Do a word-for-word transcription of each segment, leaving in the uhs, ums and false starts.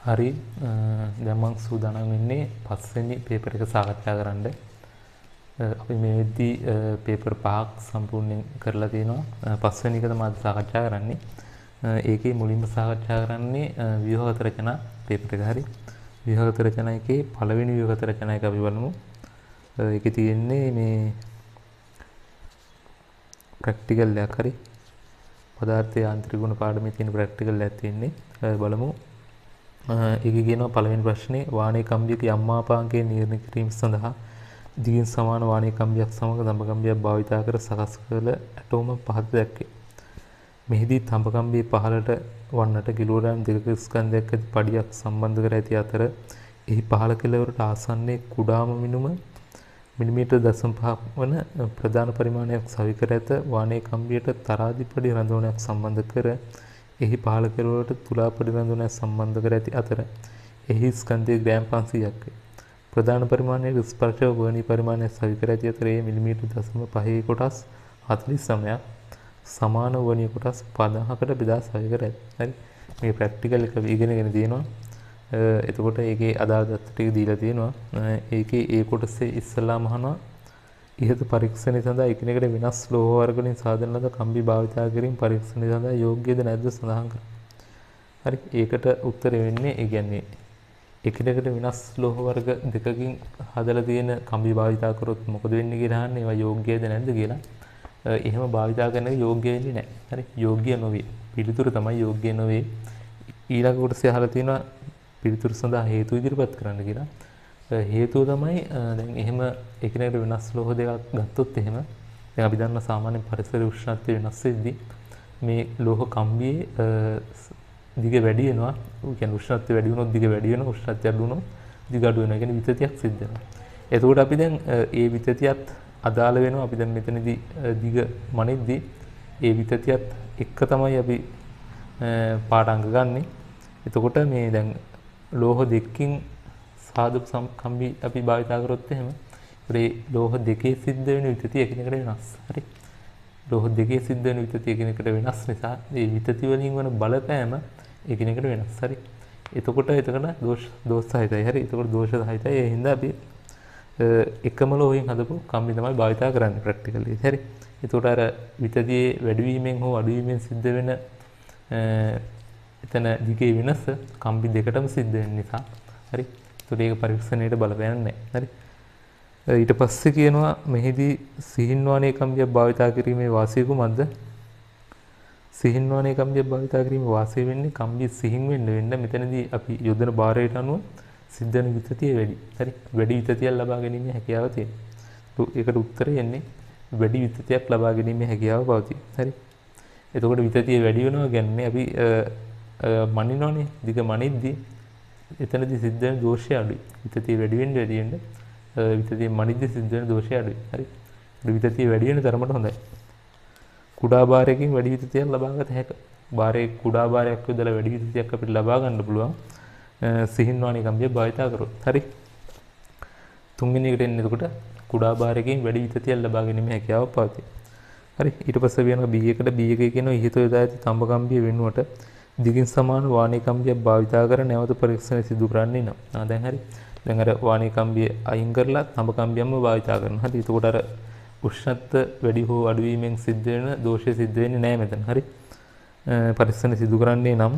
හරි දැන් මම සූදානම් වෙන්නේ පස්වෙනි පේපර් එක සාකච්ඡා කරන්න. අපි මේ වෙද්දී පේපර් පහක් සම්පූර්ණයෙන් කරලා තියෙනවා. පස්වෙනි එක තමයි සාකච්ඡා කරන්නේ. ඒකේ මුලින්ම සාකච්ඡා කරන්නේ ව්‍යුහගත රචනා පේපර් එක. හරි. ව්‍යුහගත රචනා එකේ පළවෙනි ව්‍යුහගත රචනා එක අපි බලමු. ඒකේ තියෙන්නේ මේ ප්‍රැක්ටිකල් එකක්. හරි. පදාර්ථ යාන්ත්‍රික ගුණ පාඩමේ තියෙන ප්‍රැක්ටිකල් එකක් තියෙන්නේ. බලමු. ඒකේ කියනවා පළවෙනි ප්‍රශ්නේ වාණේ කම්බියක යම් මාපාංකයේ නිර්ණය කිරීම සඳහා දිගින් සමාන වාණේ කම්බියක් සමග දඹ කම්බියක් භාවිතා කර සකස් කළ ඇටෝම පහත දැක්කේ. මෙහිදී තඹ කම්බියේ පහළට වන්නට කිලෝග්‍රෑම් දෙකක ස්කන්ධයක් ඇති පඩියක් සම්බන්ධ කර ඇති අතර එහි පහළ කෙළවරට ආසන්නයේ කුඩාම මිනුම මිලිමීටර් දශම පහක් වන ප්‍රධාන පරිමාණයක් සවි කර ඇත වාණේ කම්බියට තරාදි පඩි රඳවනයක් සම්බන්ධ කර එහි පහළ කෙළවරට තුලා පඩි රඳවනයක් සම්බන්ධ කර ඇති අතර එහි ස්කන්ධයේ ග්‍රෑම් පන්සීයක් වේ. ප්‍රධාන පරිමාණයේ ස්පර්ශව වර්ණී පරිමාණයක් සවි කර ඇති අතර ඒ මිලිමීටර් දශම පහේ කොටස් හතළිස් නවයක් සමාන වර්ණීය කොටස් පනහකට බෙදා සවි කර ඇත. හරි. මේ ප්‍රැක්ටිකල් එක ඉගෙනගෙන තියෙනවා. එතකොට ඒකේ අදාළ දත්ත ටික දීලා තියෙනවා. ඒකේ ඒ කොටසේ ඉස්සලාම අහනවා ඉහත පරීක්ෂණය සඳහා එකිනෙකට වෙනස් ලෝහ වර්ග වලින් සාදන ලද කම්බි භාවිතා කිරීම පරීක්ෂණය සඳහා යෝග්‍යද නැද්ද සඳහන් කරන්න. හරි. ඒකට උත්තරය වෙන්නේ ඒ කියන්නේ එකිනෙකට වෙනස් ලෝහ වර්ග දෙකකින් හදලා තියෙන කම්බි භාවිතා කරොත් මොකද වෙන්නේ කියලා අහන්නේ. ඒවා යෝග්‍යද නැද්ද කියලා. එහෙම භාවිතා කරන එක යෝග්‍ය වෙන්නේ නැහැ. හරි. යෝග්‍ය නොවේ. පිළිතුර තමයි යෝග්‍ය නොවේ. ඊළඟ කොටසේ අහලා තියෙනවා පිළිතුරු සඳහා හේතු ඉදිරිපත් කරන්න කියලා. හේතුව තමයි දැන් එහෙම එකිනෙකට වෙනස් ලෝහ දෙකක් ගත්තොත් එහෙම දැන් අපි දන්න සාමාන්‍ය පරිසර උෂ්ණත්වය වෙනස් වෙද්දී මේ ලෝහ කම්බියේ දිග වැඩි වෙනවා. ඒ කියන්නේ උෂ්ණත්වය වැඩි වුණොත් දිග වැඩි වෙනවා. උෂ්ණත්වය අඩු වුණොත් දිග අඩු වෙනවා. ඒ කියන්නේ විතතියක් සිද්ධ වෙනවා. එතකොට අපි දැන් ඒ විතතියත් අදාළ වෙනවා. අපි දැන් මෙතනදී දිග මනිද්දී ඒ විතතියත් එක්ක තමයි අපි පාඩංග ගන්නෙ. එතකොට මේ දැන් ලෝහ දෙකකින් සාධක කම්බි අපි භාවිතා කරොත් එහෙම ඒ ලෝහ දෙකේ සිද්ධ වෙන විතතිය එකිනෙකට වෙනස්. හරි. ලෝහ දෙකේ සිද්ධ වෙන විතතිය එකිනෙකට වෙනස් නිසා මේ විතති වලින් වන බලපෑම එකිනෙකට වෙනස්. හරි. එතකොට එතකොට දෝෂ දෝෂ සහිතයි. හරි. එතකොට දෝෂ සහිතයි. ඒ හින්දා අපි එකම ලෝහයෙන් හදපු කම්බි තමයි භාවිතා කරන්නේ ප්‍රැක්ටිකලි. හරි. එතකොට අර විතතියේ වැඩිවීමෙන් හෝ අඩුවීමෙන් සිද්ධ වෙන එතන දිගේ වෙනස කම්බි දෙකටම සිද්ධ වෙන නිසා. හරි. ඒකට ඒක පරීක්ෂණයට බලපෑම් නැහැ. හරි. ඊට පස්සේ කියනවා මෙහිදී සිහින්වාණේ කම්බියක් භාවිතා කිරීමේ වාසිය කුමක්ද? සිහින්වාණේ කම්බියක් භාවිතා කිරීමේ වාසිය වෙන්නේ කම්බිය සිහින් වෙන්න වෙන්න මෙතනදී අපි යොදන භාරයට අනුව සිද්ධ වෙන විතතිය වැඩි. හරි. වැඩි විතතියක් ලබා ගැනීමේ හැකියාව තියෙනවා. ඒකට උත්තරය එන්නේ වැඩි විතතියක් ලබා ගැනීමේ හැකියාව පවතී. හරි. එතකොට විතතිය වැඩි වෙනවා කියන්නේ අපි මනිනෝනේ දිග මනිද්දී එතනදී සිද්ධ වෙන දෝෂය අඩුයි. විතතිය වැඩි වෙන්න වැඩි වෙන්න විතතිය මනිද්දී සිද්ධ වෙන දෝෂය අඩුයි. හරි. විතතිය වැඩි වෙන තරමට හොඳයි. කුඩා භාරයකින් වැඩි විතතියක් ලබා ගත හැකියි. භාරයේ කුඩා භාරයක් යොදලා වැඩි විතතියක් අපිට ලබා ගන්න පුළුවන්. සිහින්වාණේ කම්බිය භාවිතා කරොත්. හරි. තුන්වෙනි එකට එන්නේ එතකොට කුඩා භාරයකින් වැඩි විතතියක් ලබා ගැනීමේ හැකියාව පවතී. හරි. ඊට පස්සේ වෙනවා B එකට B එකේ කියනවා ඉහත යොදා ඇති තඹ කම්බිය වෙනුවට දිගින් සමාන වාණේ කම්බියක් භාවිතා කර නැවත පරීක්ෂණ සිදු කරන්න ඉන්නවා. ආ දැන් හරි. දැන් අර වාණේ කම්බිය අයින් කරලා තඹ කම්බියක්ම භාවිතා කරනවා. හරි. එතකොට අර උෂ්ණත්ව වැඩි හෝ අඩු වීමෙන් සිද්ධ වෙන දෝෂය සිද්ධ වෙන්නේ නැහැ මෙතන. හරි. පරීක්ෂණ සිදු කරන්නේ නම්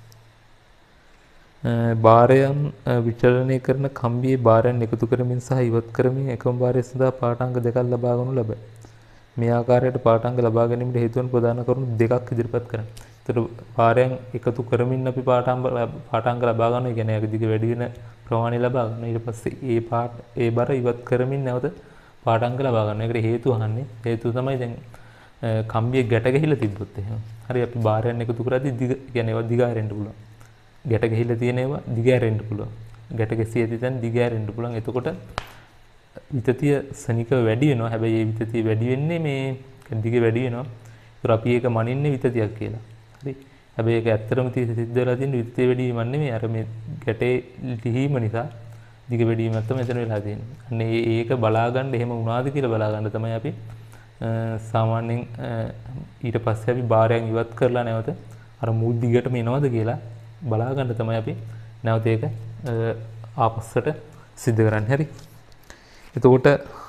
භාරයන් විචලනය කරන කම්බියේ භාරයන් එකතු කරමින් සහ ඉවත් කරමින් එකම භාරය සඳහා පාඨාංග දෙකක් ලබා ගන්නු ලබයි. මේ ආකාරයට පාඨාංග ලබා ගැනීමට හේතු වන ප්‍රධාන කරුණු දෙකක් ඉදිරිපත් කරන්න. ඒතර භාරයන් එකතු කරමින් අපි පාඨාංග පාඨාංග ලබා ගන්න. ඒ කියන්නේ ඒක දිග වැඩි වෙන ප්‍රමාණය ලබා ගන්න. ඊට පස්සේ ඒ පාඨ ඒ බර ඉවත් කරමින් නැවත පාඨාංග ලබා ගන්න. ඒකට හේතු අහන්නේ. හේතුව තමයි දැන් කම්බිය ගැට ගහිලා තිබ්බොත් එහෙම. හරි අපි භාරයන් එකතු කරද්දී දිග කියන්නේ ඒවා දිග ඇරෙන්න පුළුවන්. ගැට ගහිලා තියෙන ඒවා දිග ඇරෙන්න පුළුවන්. ගැට ගැසී ඇති තැන් දිග ඇරෙන්න පුළුවන්. එතකොට විතතිය සනිකව වැඩි වෙනවා. හැබැයි ඒ විතතිය වැඩි වෙන්නේ මේ දිග වැඩි වෙනවා. ඒතර අපි ඒක මනින්නේ විතතියක් කියලා. හරි. හැබැයි ඒක ඇත්තටම සිද්ධ වෙලා තියෙන විතතිය වැඩි වීමක් නෙමෙයි. අර මේ ගැටේ ලිහිම නිසා දිග වැඩි වීමක් තමයි එතන වෙලා තියෙන්නේ. අන්න ඒක බලා ගන්න එහෙම වුණාද කියලා බලා ගන්න තමයි අපි සාමාන්‍යයෙන් ඊට පස්සේ අපි භාරයන් ඉවත් කරලා නැවත අර මුල් දිගටම එනවද කියලා බලා ගන්න තමයි අපි නැවත ඒක ආපස්සට සිද්ධ කරන්න. හරි. එතකොට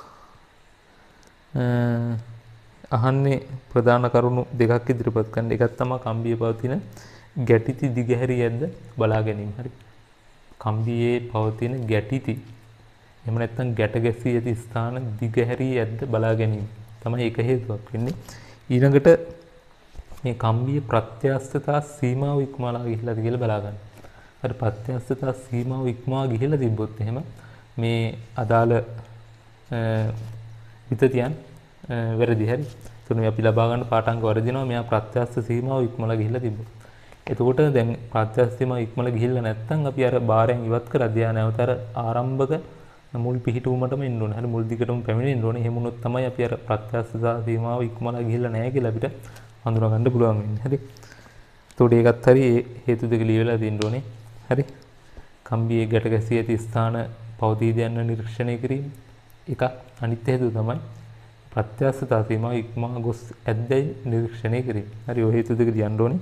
අහන්නේ ප්‍රධාන කරුණු දෙකක් ඉදිරිපත් කරන්න. එකක් තමයි කම්බියේ පවතින ගැටිති දිගහැරියක්ද බලා ගැනීම. හරි. කම්බියේ පවතින ගැටිති එහෙම නැත්නම් ගැට ගැසී ඇති ස්ථාන දිගහැරියක්ද බලා ගැනීම තමයි එක හේතුවක් වෙන්නේ. ඊළඟට මේ කම්බියේ ප්‍රත්‍යස්ථතා සීමාව ඉක්මවලා ගිහිල්ලාද කියලා බලා ගන්න. හරි. ප්‍රත්‍යස්ථතා සීමාව ඉක්මවා ගිහිල්ලා තිබ්බොත් එහෙම මේ අදාළ විතතියන් වැරදි. හරි. එතකොට මේ අපි ලබා ගන්න පාඨාංග වර්ධිනවා මෙයා ප්‍රත්‍යස්ථ සීමාව ඉක්මවලා ගිහිල්ලා තිබ්බොත්. එතකොට දැන් ප්‍රත්‍යස්ථ සීමාව ඉක්මවලා ගිහිල්ලා නැත්නම් අපි අර බාරයෙන් ඉවත් කරද්දී ආ නැවත අර ආරම්භක මුල් පිහිටුවමටම එන්න ඕනේ. හරි. මුල් දිගටම පැමිණෙන්න ඕනේ. එහෙම වුණොත් තමයි අපි අර ප්‍රත්‍යස්ථ සීමාව ඉක්මවලා ගිහිල්ලා නැහැ කියලා අපිට හඳුනා ගන්න පුළුවන් වෙන්නේ. හරි. එතකොට ඒකත් හරි හේතු දෙක ලියවිලා තියෙන්න ඕනේ. හරි. කම්බියේ ගැට ගැසී ඇති ස්ථාන පවතීද යන නිරීක්ෂණය කිරීම එකක්. අනිත් හේතුව තමයි ප්‍රත්‍යස්ථතා සීමාව ඉක්මවා ගොස් ඇද්දයි නිරීක්ෂණය කිරීම. හරි. ඔය හේතු දෙක ලියන්න ඕනේ.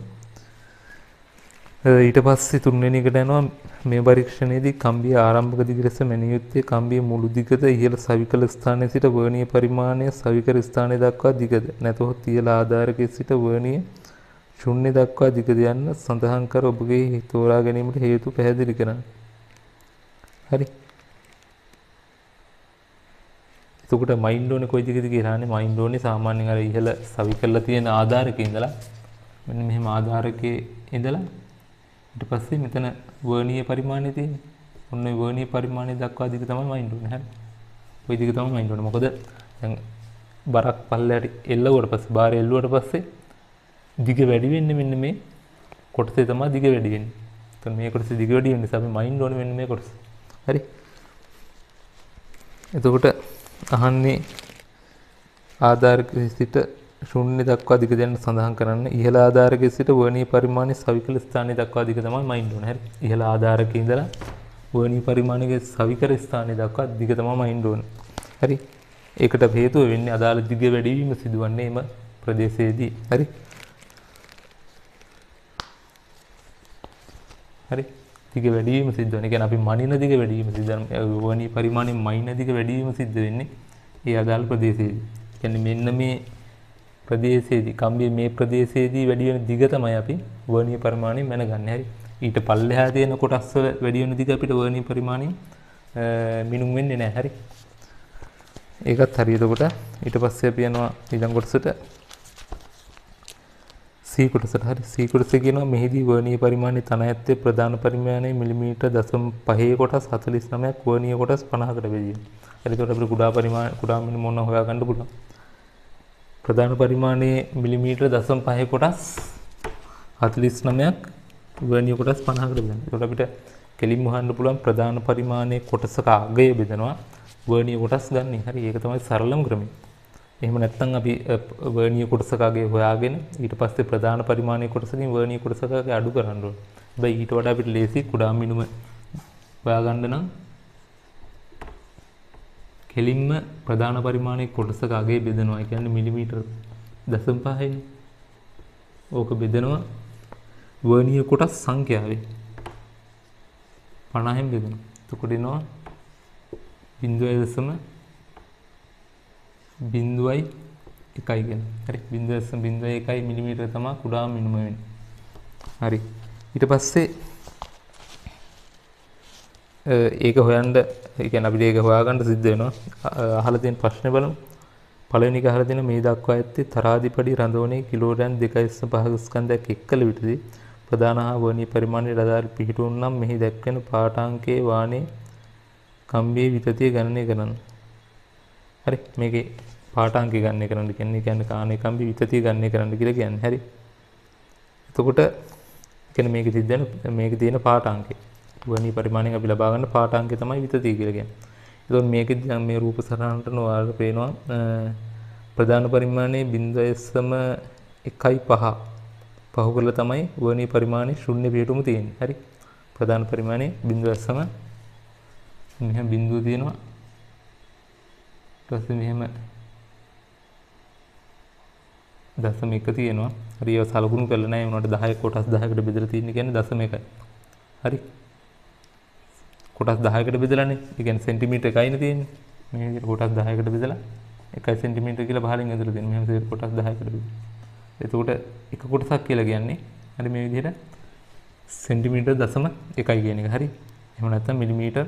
ඊට පස්සේ තුන්වෙනි එකට යනවා මේ පරීක්ෂණයේදී කම්බිය ආරම්භක දිග ලෙස මැනිය යුත්තේ කම්බිය මුළු දිගද ඉහළ සවිකල ස්ථානයේ සිට වර්ණීය පරිමාණය සවිකර ස්ථානය දක්වා දිගද නැතහොත් ඉහළ ආධාරකයේ සිට වර්ණීය ශුන්‍ය දක්වා දිගද යන්න සඳහන් කර ඔබගේ තෝරා ගැනීමට හේතු පැහැදිලි කරන්න. හරි. එතකොට මයින්ඩ් ඕනේ කොයි දිගද කියලා අහන්නේ. මයින්ඩ් ඕනේ සාමාන්‍යයෙන් අර ඉහළ සවිකරලා තියෙන ආධාරකයේ ඉඳලා මෙන්න මෙහෙම ආධාරකයේ ඉඳලා ඊට පස්සේ මෙතන වර්ණීය පරිමාණය තියෙන්නේ. ඔන්න ඔය වර්ණීය පරිමාණය දක්වා දිග තමයි මයින්ඩ් ඕනේ. හරි. ওই දිග තමයි මයින්ඩ් ඕනේ. මොකද දැන් බරක් පල්ලයට එල්ලුවට පස්සේ බාරය එල්ලුවට පස්සේ දිග වැඩි වෙන්නේ මෙන්න මේ කොටසේ තමයි දිග වැඩි වෙන්නේ. එතකොට මේ කොටසේ දිග වැඩි වෙන නිසා අපි මයින්ඩ් ඕනේ මෙන්න මේ කොටස. හරි. එතකොට අහන්නේ ආධාරකයේ සිට ශුන්‍ය දක්වා දිග දෙන්න සඳහන් කරන්න. ඉහළ ආධාරකයේ සිට වර්ණීය පරිමාණය සවිකල ස්ථානය දක්වා දිග තමයි මයින්ඩ් ඕනේ. හරි. ඉහළ ආධාරකයේ ඉඳලා වර්ණීය පරිමාණයේ සවිකර ස්ථානය දක්වා දිග තමයි මයින්ඩ් ඕනේ. හරි. ඒකට හේතුව වෙන්නේ අදාළ දිග වැඩි වීම සිදුවන්නේ එම ප්‍රදේශයේදී. හරි. හරි. දිග වැඩි වීම සිද්ධ වෙන. ඒ කියන්නේ අපි මනින දිග වැඩි වීම සිද්ධ වෙන. වර්ණීය පරිමාණයෙන් මයින දිග වැඩි වීම සිද්ධ වෙන්නේ ඒ අදාළ ප්‍රදේශයේදී. ඒ කියන්නේ මෙන්න මේ ප්‍රදේශයේදී කම්බියේ මේ ප්‍රදේශයේදී වැඩි වෙන දිග තමයි අපි වර්ණීය පරිමාණයෙන් මැනගන්නේ. හරි. ඊට පල්ලෙහා තියෙන කොටස් වල වැඩි වෙන දිග අපිට වර්ණීය පරිමාණයෙන් මිනුම් වෙන්නේ නැහැ. හරි. ඒකත් හරි. එතකොට ඊට පස්සේ අපි යනවා ඊළඟ කොටසට C කොටසට. හරි. C කොටසේ කියනවා මෙහිදී වර්ණීය පරිමාණය තන ඇත්තේ ප්‍රධාන පරිමාණය මිලිමීටර් දශම පහේ කොටස් හතළිස් නවයක් වර්ණීය කොටස් පනහකට බෙදීම. හරි. එතකොට අපිට කුඩා පරිමාණ කුඩා මිනිම මොන හොයාගන්න පුළුවන්. ප්‍රධාන පරිමාණයේ මිලිමීටර් දශම පහේ කොටස් හතළිස් නවයක් වර්ණීය කොටස් පනහකට බෙදන්න. එතකොට අපිට කෙලින්ම හොයන්න පුළුවන් ප්‍රධාන පරිමාණයේ කොටසක අගය බෙදනවා වර්ණීය කොටස් ගන්න. හරි. ඒක තමයි සරලම ක්‍රමය. එහෙම නැත්නම් අපි වර්ණීය කොටසක අගය හොයාගෙන ඊට පස්සේ ප්‍රධාන පරිමාණයේ කොටසකින් වර්ණීය කොටසක අගය අඩු කරන්න ඕනේ. හැබැයි ඊට වඩා අපිට ලේසි කුඩා මිනුම හොයාගන්න නම් කෙලින්ම ප්‍රධාන පරිමාණයේ කොටසක අගය බෙදනවා. ඒ කියන්නේ මිලිමීටර් දශම පහයිනේ. ඕක බෙදනවා වර්ණීය කොටස් සංඛ්‍යාවෙන්. පනහෙන් බෙදනවා. එතකොට එනවා බිංදුවයි දශම බිංදුවයි එකයි කියන. හරි. බිංදුව දශම බිංදුවයි එකයි මිලිමීටර තමයි කුඩා මිනුම වෙන්නේ. හරි. ඊට පස්සේ ඒක හොයන්න ඒ කියන්නේ අපිට ඒක හොයාගන්න සිද්ධ වෙනවා. අහලා තියෙන ප්‍රශ්නේ බලමු. පළවෙනි එක අහලා තියෙන මේ දක්වා ඇත්තේ තරාදිපඩි රඳවනේ කිලෝග්‍රෑම් දෙකයි දශම පහක ස්කන්ධයක් එක්කල විටදී ප්‍රධාන හා වර්ණීය පරිමාණයේ රදාරි පිහිටුවන නම් මෙහි දැක්වෙන පාඨාංකයේ වානේ කම්බියේ විතතිය ගණනය කරන්න. හරි. මේකේ පාඨාංකය ගණනය කරන්න කියන්නේ කියන්නේ කාණේ කම්බි විතතිය ගණනය කරන්න කියලා කියන්නේ. හරි. එතකොට කියන්නේ මේකේ තියන මේකේ තියෙන පාඨාංකය වර්ණීය පරිමාණයෙන් අපි ලබා ගන්න පාඨාංකය තමයි විතතිය කියලා කියන්නේ. එතකොට මේකෙදි දැන් මේ රූප සරණට ඔයාලට පේනවා ප්‍රධාන පරිමාණයේ බිංදුව දශම එකයි පහ පහ කරලා තමයි වර්ණීය පරිමාණයේ ශුන්‍ය පිටුම තියෙන්නේ. හරි. ප්‍රධාන පරිමාණයේ බිංදුව දශම මෙහෙම බිංදුව තියෙනවා. ඊට පස්සේ මෙහෙම දශම එක තියෙනවා. හරි. ඒව සලකුණු කරලා නැහැ. උනට දහය කොටස් දහයකට බෙදලා තියෙන්නේ කියන්නේ දශම එකයි. හරි. කොටස් දහයකට බෙදලානේ. ඒ කියන්නේ සෙන්ටිමීටර එකයිනේ තියෙන්නේ. මේ විදිහට කොටස් දහයකට බෙදලා එකයි සෙන්ටිමීටර කියලා පහලින් ඇදලා දෙනවා. මෙහෙම කොටස් දහයකට බෙදලා. එතකොට එක කොටසක් කියලා කියන්නේ හරි මේ විදිහට සෙන්ටිමීටර දශම එකයි කියන එක. හරි. එහෙම නැත්නම් මිලිමීටර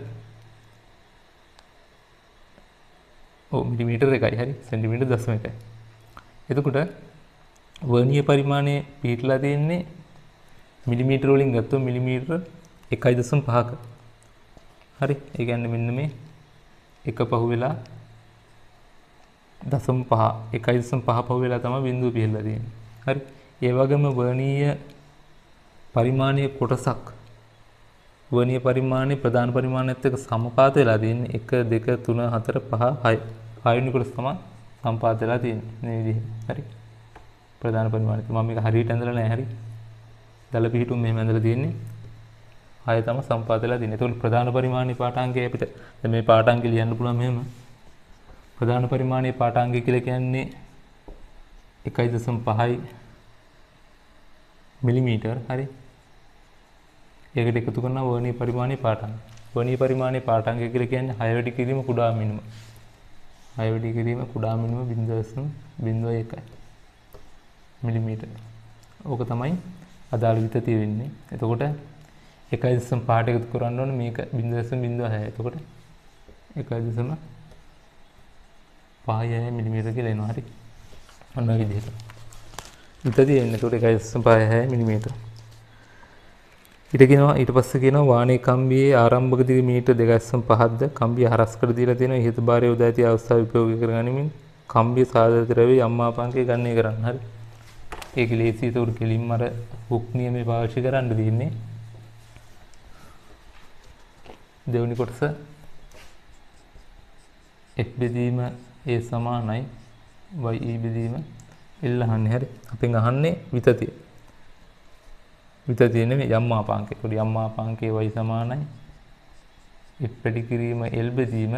ඔව් මිලිමීටර එකයි. හරි. සෙන්ටිමීටර දශම එකයි. එතකොට වර්ණීය පරිමාණය පිටලා තියෙන්නේ මිලිමීටර වලින් ගත්තොත් මිලිමීටර එකයි දශම පහක. හරි. ඒ කියන්නේ මෙන්න මේ එක පහු වෙලා දශම පහ එකයි දශම පහ පහු වෙලා තමයි බිඳුව පිහලා තියෙන්නේ. හරි. ඒ වගේම වර්ණීය පරිමාණයේ කොටසක් වර්ණීය පරිමාණයේ ප්‍රධාන පරිමාණයත් එක්ක සමපාත වෙලා තියෙන්නේ එක දෙක තුන හතර පහ හය. හය වෙනි කොටස තමයි සමපාත වෙලා තියෙන්නේ මේ විදිහට. හරි. ප්‍රධාන පරිමාණය. මම මේක හරියට ඇඳලා නැහැ. හරි. දල පිහිටුම් මෙහෙම ඇඳලා තියෙන්නේ. හය තමයි සමපාත වෙලා තියෙන්නේ. ඒතකොට ප්‍රධාන පරිමාණයේ පාඨාංගය අපිට දැන් මේ පාඨාංගය ලියන්න පුළුවන් මෙහෙම. ප්‍රධාන පරිමාණයේ පාඨාංගය කියලා කියන්නේ එකයි දශම පහයි මිලිමීටර. හරි. ඒකට එකතු කරනවා වර්ණීය පරිමාණයේ පාඨාංගය. වර්ණීය පරිමාණයේ පාඨාංගය කියලා කියන්නේ හය වැඩි කිරීම කුඩා මිනිම. හය වැඩි කිරීම කුඩා මිනිම බිංදුව දශම බිංදුව එකයි මිලිමීටර. ඕක තමයි අදාළ විතතිය වෙන්නේ. එතකොට එකයි දශම පහට එකතු කරන්න ඕනේ මේක බිංදුව දශම බිංදුව හය. එතකොට එකයි දශම පහයි හය මිලිමීටර කියලා එනවා. හරි. අන්න ඔය විදිහට. විතතිය එන්නේ. එතකොට එකයි දශම පහයි හය මිලිමීටර. ඊට කියනවා ඊට පස්සේ කියනවා වාණේ කම්බියේ ආරම්භක දිග මීටර දෙකයි දශම පහක්ද කම්බිය හරස්කඩ දීලා තියෙනවා. ඉහත භාරය යොදා ඇති අවස්ථාව උපයෝග කරගනිමින් කම්බිය සාධක ද්‍රව්‍ය අම්මාපාංකය ගණනය කරන්න. හරි. ඒක ලේසි. ඒකට කෙලින්ම අර හුක් නියමේ පාවිච්චි කරන්න දෙන්නේ. දෙවෙනි කොටස F බෙදීම A සමානයි y e බෙදීම L අහන්නේ. හරි. අපෙන් අහන්නේ විතතිය. විතතිය නෙමෙයි යම්මාපාංකය. ඒකට යම්මාපාංකය y සමානයි F වැඩි කිරීම L බෙදීම A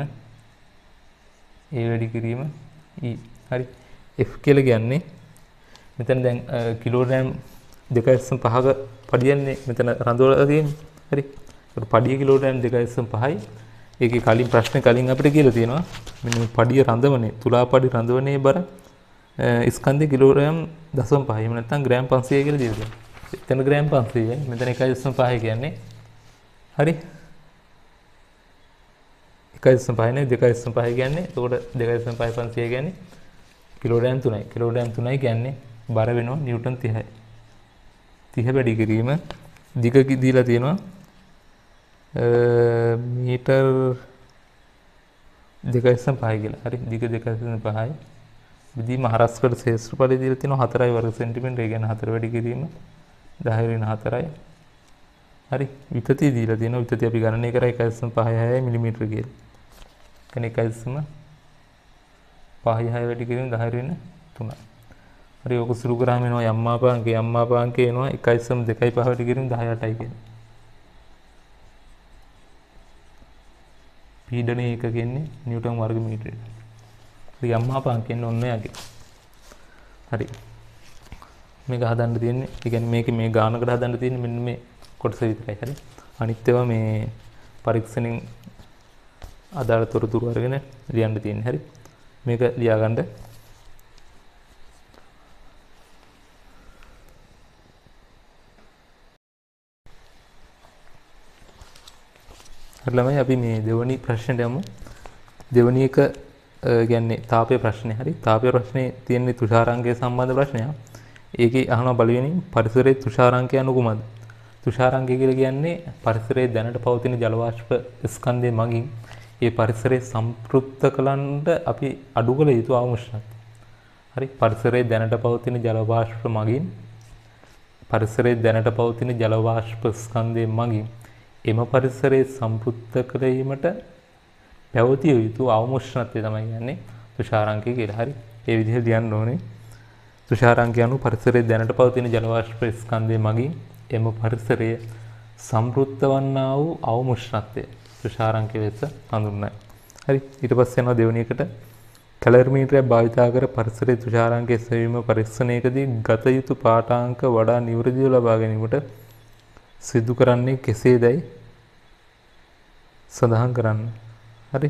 වැඩි කිරීම E. හරි. F කියලා කියන්නේ මෙතන දැන් කිලෝග්‍රෑම් දෙකයි දශම පහක පඩියන්නේ මෙතන රඳවලා තියෙන්නේ. හරි. ඒක පඩිය කිලෝග්‍රෑම් දෙකයි දශම පහයි. ඒකේ කලින් ප්‍රශ්නේ කලින් අපිට කියලා තියෙනවා මෙන්න මේ පඩිය රඳවනේ තුලා පඩි රඳවනේ බර ස්කන්ධය කිලෝග්‍රෑම් දශම පහයි. එහෙම නැත්නම් ග්‍රෑම් පන්සියය කියලා දීලා තියෙනවා. එතන ග්‍රෑම් පන්සියය මෙතන එකයි දශම පහයි කියන්නේ. හරි. එකයි දශම පහයි නේ දෙකයි දශම පහයි කියන්නේ. එතකොට දෙකයි දශම පහයි පන්සියය කියන්නේ කිලෝග්‍රෑම් තුනයි. කිලෝග්‍රෑම් තුනයි කියන්නේ බර වෙනවා නිව්ටන් තිහයි. තිහ වැඩි කිරීම දිග දීලා තියෙනවා මීටර් දෙකයි දශම පහයි කියලා. හරි. දිග දෙකයි දශම පහයි. බෙදීම හරස්කඩ ශේෂ්ත්‍රඵලය දීලා තියෙනවා හතරයි වර්ග සෙන්ටිමීටර. ඒ කියන්නේ හතර වැඩි කිරීම දහය වෙන හතරයි. හරි. විතතිය දීලා තියෙනවා. විතතිය අපි ගණනය කරා එකයි දශම පහයි හයයි මිලිමීටර කියලා. කියන්නේ එකයි දශම පහයි හය වැඩි කිරීම දහය වෙන තුනයි. හරි. ඔක සුළු කරාම එනවා යම්මාපාංකය. යම්මාපාංකය එනවා එකයි දශම දෙකයි පහ වැඩි කිරීම දහය අටයි කියලා. පීඩනයේ එකක ඉන්නේ නිව්ටන් වර්ග මීටරයට. හරි. යම්මාපාංකයෙන් ඔන්න යගේ. හරි. මේක හදන්න තියෙන්නේ. ඒ කියන්නේ මේකේ මේ ගානකට හදන්න තියෙන්නේ මෙන්න මේ කොටස විතරයි. හරි. අනිත් ඒවා මේ පරීක්ෂණෙන් අදාළ තොරතුරු අරගෙන ලියන්න තියෙන්නේ. හරි. මේක ලියා ගන්න. හරි ළමයි අපි මේ දෙවනි ප්‍රශ්නෙට යමු. දෙවනි එක කියන්නේ තාපය ප්‍රශ්නේ. හරි. තාපය ප්‍රශ්නේ තියෙන්නේ තුෂාරාංකය සම්බන්ධ ප්‍රශ්නයක්. ඒකේ අහනවා බලවෙනි පරිසරයේ තුෂාරාංකය අනු කුමක්ද? තුෂාරාංකය කියලා කියන්නේ පරිසරයේ දැනට පවතින ජල වාෂ්ප ස්කන්ධය මගින් ඒ පරිසරයේ සම්ප්‍රයුක්ත කලන්ට අපි අඩු කළ යුතු අවශ්‍යතාවය. හරි. පරිසරයේ දැනට පවතින ජල වාෂ්ප මගින් පරිසරයේ දැනට පවතින ජල වාෂ්ප ස්කන්ධය මගින් එම පරිසරයේ සම්ප්‍රයුක්ත කිරීමට පැවතිය යුතු අවශ්‍යතාවය තමයි කියන්නේ තුෂාරාංකය කියලා. හරි. ඒ විදිහට ලියන්න ඕනේ. තුෂාරාංකය අනුව පරිසරයේ දැනට පවතින ජල වාෂ්ප ස්කන්ධය මගින් එම පරිසරයේ සම්ප්‍රයුක්ත වන්නා වූ අවශ්‍යතාවය තුෂාරාංකය ලෙස හඳුන්වයි. හරි. ඊට පස්සේ යනවා දෙවෙනි එකට. කැලරිමීටරයක් භාවිතා කර පරිසරයේ තුෂාරාංකය සෙවීම පරීක්ෂණයකදී ගත යුතු පාඨාංක වඩා නිවැරදිව ලබා ගැනීමට සිදු කරන්නේ කෙසේදයි සඳහන් කරන්න. හරි.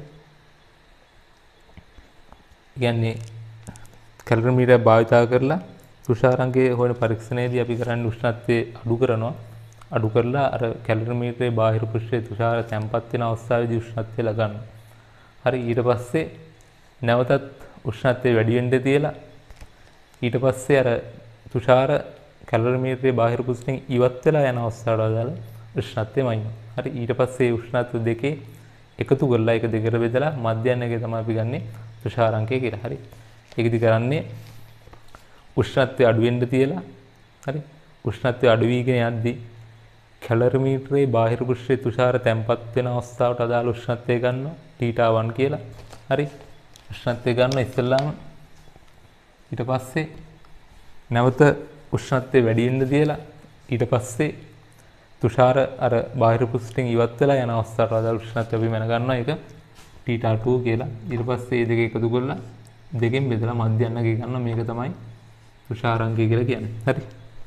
කියන්නේ කැලරිමීටර් භාවිතා කරලා තුෂාරංකයේ හොයන පරීක්ෂණයේදී අපි කරන්නේ උෂ්ණත්වය අඩු කරනවා. අඩු කරලා අර කැලරිමීටරේ බාහිර පෘෂ්ඨයේ තුෂාර තැම්පත් වෙන අවස්ථාවේදී උෂ්ණත්වය ලගන්න. හරි. ඊට පස්සේ නැවතත් උෂ්ණත්වය වැඩි වෙන්න තියලා ඊට පස්සේ අර තුෂාර කැලරිමීටරේ බාහිර පෘෂ්ඨයෙන් ඉවත් වෙලා යන අවස්ථාවට අදාළ උෂ්ණත්වය මයින්නවා. හරි. ඊට පස්සේ උෂ්ණත්ව දෙකේ එකතු කරලා එක දෙකට බෙදලා මධ්‍යයනයේ තමයි අපි ගන්නෙ තුෂාරංකය කියලා. හරි. ඒකෙදි කරන්නේ උෂ්ණත්වය අඩු වෙන්න තියලා හරි. උෂ්ණත්වය අඩු වීගෙන යද්දී කැලරිමීටරේ බාහිර පෘෂ්ඨයේ තුෂාර තැම්පත් වෙන අවස්ථාවට අදාළ උෂ්ණත්වය ගන්නවා තීටා වන් කියලා. හරි. උෂ්ණත්වය ගන්න ඉස්සෙල්ලාම ඊට පස්සේ නැවත උෂ්ණත්වය වැඩි වෙන්න තියලා ඊට පස්සේ තුෂාර අර බාහිර පෘෂ්ඨයෙන් ඉවත් වෙලා යන අවස්ථාවට අදාළ උෂ්ණත්වය අපි මැන ගන්නවා. ඒක තීටා ටූ කියලා. ඊට පස්සේ මේ දෙක එකතු කරලා දෙකෙන් බෙදලා මධ්‍යයනක ගන්නවා. මේක තමයි තුෂාරංකය කියලා කියන්නේ. හරි.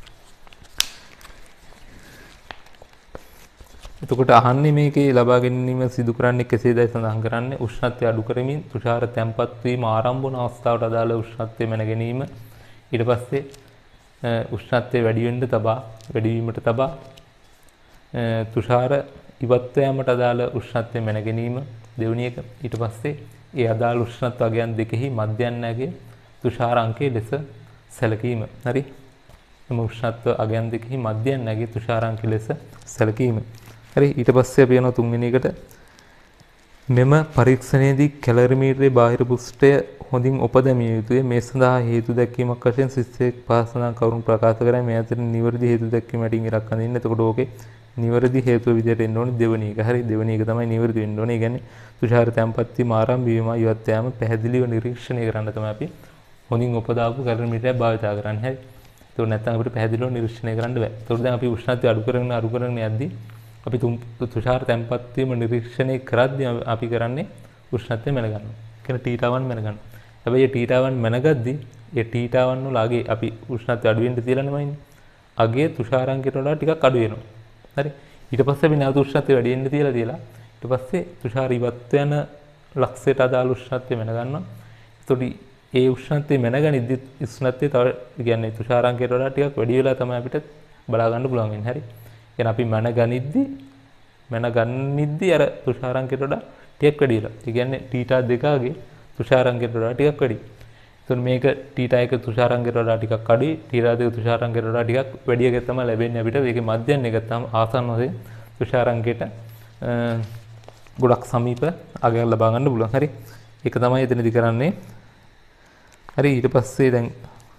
එතකොට අහන්නේ මේකේ ලබා ගැනීම සිදු කරන්නේ කෙසේදයි සඳහන් කරන්නේ උෂ්ණත්වය අඩු කරමින් තුෂාර තැම්පත් වීම ආරම්භ වන අවස්ථාවට අදාළ උෂ්ණත්වය මැන ගැනීම. ඊට පස්සේ උෂ්ණත්වය වැඩි වෙන්න තබා වැඩි වීමට තබා තුෂාර ඉවත් යාමට අදාළ උෂ්ණත්වය මැන ගැනීම දෙවෙනි එක. ඊට පස්සේ ඒ අදාළ උෂ්ණත්ව අගයන් දෙකෙහි මධ්‍යයනයේ තුෂාර අංකයේ ලෙස සැලකීම. හරි. එම උෂ්ණත්ව අගයන් දෙකෙහි මධ්‍යයනයේ තුෂාර අංකයේ ලෙස සැලකීම. හරි. ඊට පස්සේ අපි යනවා තුන්වෙනි එකට. මෙම පරීක්ෂණයේදී කැලරිමීටරේ බාහිර පෘෂ්ඨය හොඳින් උපදැමිය යුතුය. මේ සඳහා හේතු දැක්වීමක් වශයෙන් ශිෂ්‍යයෙක් පාසලන කරුණු ප්‍රකාශ කරයි. මේ අතර නිවැරදි හේතු දැක්වීම මටින් ඉරක් අඳින්න. එතකොට ඕකේ නිවැරදි හේතුව විදිහට එන්න ඕනේ දෙවෙනි එක. හරි. දෙවෙනි එක තමයි නිවැරදි වෙන්න ඕනේ. ඒ කියන්නේ තුෂාර තැම්පත් වීම ආරම්භ වීම ඉවත් යාම පැහැදිලිව නිරීක්ෂණය කරන්න තමයි අපි හොඳින් උපදාපු කැලරිමීටරය භාවිතා කරන්නේ. හරි. ඒක නැත්නම් අපිට පැහැදිලිව නිරීක්ෂණය කරන්න බෑ. ඒකට දැන් අපි උෂ්ණත්වය අඩු කරගෙන අඩු කරගෙන යද්දී අපි තුෂාර තැම්පත් වීම නිරීක්ෂණය කරද්දී අපි කරන්නේ උෂ්ණත්වය මැන ගන්නවා. කියන තීටා වන් මැන ගන්නවා. හැබැයි මේ තීටා වන් මැනගද්දී ඒ තීටා වන් වල අගේ අපි උෂ්ණත්වය අඩු වෙන්න තියලා නෙමෙයිනේ. අගේ තුෂාරංකයට වඩා ටිකක් අඩු වෙනවා. හරි. ඊට පස්සේ අපි නැවත උෂ්ණත්වය වැඩි වෙන්න තියලා තියලා ඊට පස්සේ තුෂාර ඉවත් යන ලක්ෂයට අදාළ උෂ්ණත්වය මැන ගන්නවා. එතකොට ඒ උෂ්ණත්වය මැනගනිද්දි උෂ්ණත්වය තව කියන්නේ තුෂාරංකයට වඩා ටිකක් වැඩි වෙලා තමයි අපිට බලා ගන්න පුළුවන් වෙන්නේ. හරි. එහෙනම් අපි මැනගනිද්දි මැනගනිද්දි අර තුෂාරංකයට වඩා ටිකක් වැඩි වෙලා. ඒ කියන්නේ තීටා දෙකගේ තුෂාරංකයට වඩා ටිකක් වැඩි. එතකොට මේක තීටා එක තුෂාරංකයට වඩා ටිකක් අඩුයි. තීටා දෙක තුෂාරංකයට වඩා ටිකක් වැඩි එකක් තමයි ලැබෙන්නේ අපිට. මේකේ මධ්‍යයනය ගත්තාම ආසන්න වශයෙන් තුෂාරංකයට ගොඩක් සමීප අගයක් ලබා ගන්න පුළුවන්. හරි. ඒක තමයි එතනදී කරන්නේ. හරි. ඊට පස්සේ දැන්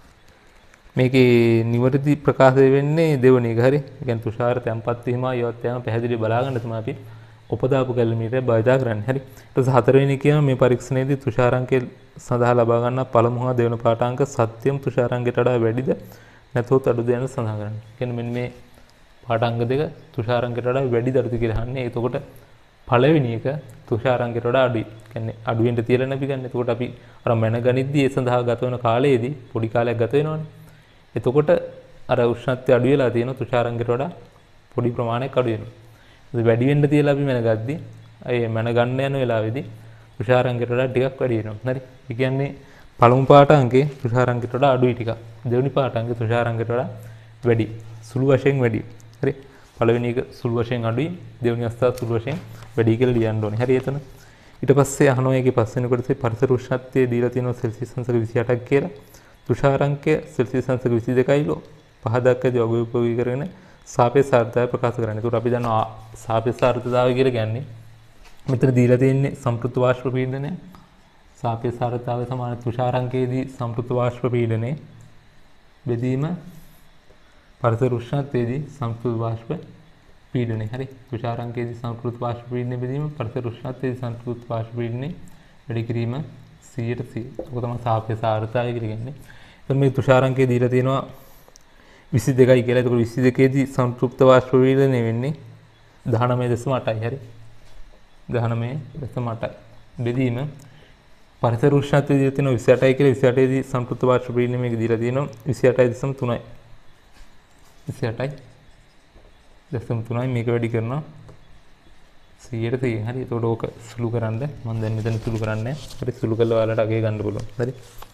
මේකේ නිවැරදි ප්‍රකාශය වෙන්නේ දෙවෙනි එක. හරි. ඒ කියන්නේ තුෂාර තැම්පත් වීම ඉවත් යාම පැහැදිලිව බලා ගන්න තමයි අපි උපදාපු කැලරිමීටරය භාවිතා කරන්නේ. හරි. ඊට පස්සේ හතරවෙනි කියන මේ පරීක්ෂණයේදී තුෂාරංකය සඳහා ලබා ගන්න පළමු හා දෙවන පාඨාංක සත්‍යම් තුෂාරංකයට වඩා වැඩිද නැත්නම් අඩුද යන සඳහන් කරන්නේ. කියන්නේ මෙන්න මේ පාඨාංක දෙක තුෂාරංකයට වඩා වැඩිද අඩුද කියලා අහන්නේ. එතකොට පළවෙනි එක තුෂාරංකයට වඩා අඩුයි. කියන්නේ අඩු වෙන්න තියලා නැපි ගන්න. එතකොට අපි අර මැනගනිද්දී ඒ සඳහා ගත වෙන කාලයේදී පොඩි කාලයක් ගත වෙනවනේ. එතකොට අර උෂ්ණත්වය අඩු වෙලා තියෙන තුෂාරංකයට වඩා පොඩි ප්‍රමාණයක් අඩු වෙනවා. ඒක වැඩි වෙන්න තියලා අපි මැනගද්දී ඒ මැන ගන්න යන වෙලාවේදී තුෂාරංකයට වඩා ටිකක් වැඩි වෙනවා. හරි. ඒ කියන්නේ පළමු පාඨාංකේ තුෂාරංකයට වඩා අඩුයි ටිකක්. දෙවෙනි පාඨාංකේ තුෂාරංකයට වඩා වැඩි. සුළු වශයෙන් වැඩි. හරි. පළවෙනි එක සුළු වශයෙන් අඩුයි. දෙවෙනි අවස්ථාව සුළු වශයෙන් වැඩි කියලා ලියන්න ඕනේ. හරි එතන. ඊට පස්සේ අහනවා ඒකේ පස්වෙනි කොටසේ පරිසර උෂ්ණත්වය දීලා තියෙනවා සෙල්සියස් අංශක විසි අටක් කියලා. තුෂාරංකය සෙල්සියස් අංශක විසි දෙකයිලු පහ දක්වාදී ඔබ කරගෙන සාපේක්ෂ ආර්ද්‍රතාවය ප්‍රකාශ කරන්නේ. ඒකට අපි දන්නවා සාපේක්ෂ ආර්ද්‍රතාවය කියලා කියන්නේ මෙතන දීලා තියෙන්නේ සම්ප්‍රයුක්ත වාෂ්ප පීඩනය. සාපේක්ෂ ආර්ද්‍රතාවය සමාන තුෂාරංකයේදී සම්ප්‍රයුක්ත වාෂ්ප පීඩනය බෙදීම පරිසර උෂ්ණත්වයේදී සම්ප්‍රයුක්ත වාෂ්ප පීඩනය. හරි. තුෂාරංකයේදී සම්ප්‍රයුක්ත වාෂ්ප පීඩනය බෙදීම පරිසර උෂ්ණත්වයේදී සම්ප්‍රයුක්ත වාෂ්ප පීඩනය වැඩි කිරීම සියයට සිය. ඒක තමයි සාපේක්ෂ ආර්ද්‍රතාවය කියලා කියන්නේ. එතන මේ තුෂාරංකයේ දීලා තියෙනවා විසි දෙකයි කියලා. ඒක විසි දෙකේදී සම්ප්‍රයුක්ත වාෂ්ප පීඩනය වෙන්නේ දහනවය දශම අටයි. හරි. දහනවය දශම අටයි. බෙදීම පරිසර උෂ්ණත්වය දීලා තියෙනවා විසි අටයි කියලා. විසි අටේදී සම්ප්‍රයුක්ත වාෂ්ප පීඩනය මේක දීලා තියෙනවා විසි අටයි දශම තුනයි. විසි අටයි දශම තුනයි මේක වැඩි කරනවා සියයට තිය. හරි. එතකොට ඕක සුළු කරන්න. මම දැන් මෙතන සුළු කරන්නේ. හරි. සුළු කළා ඔයාලට අගේ ගන්න පුළුවන්. හරි.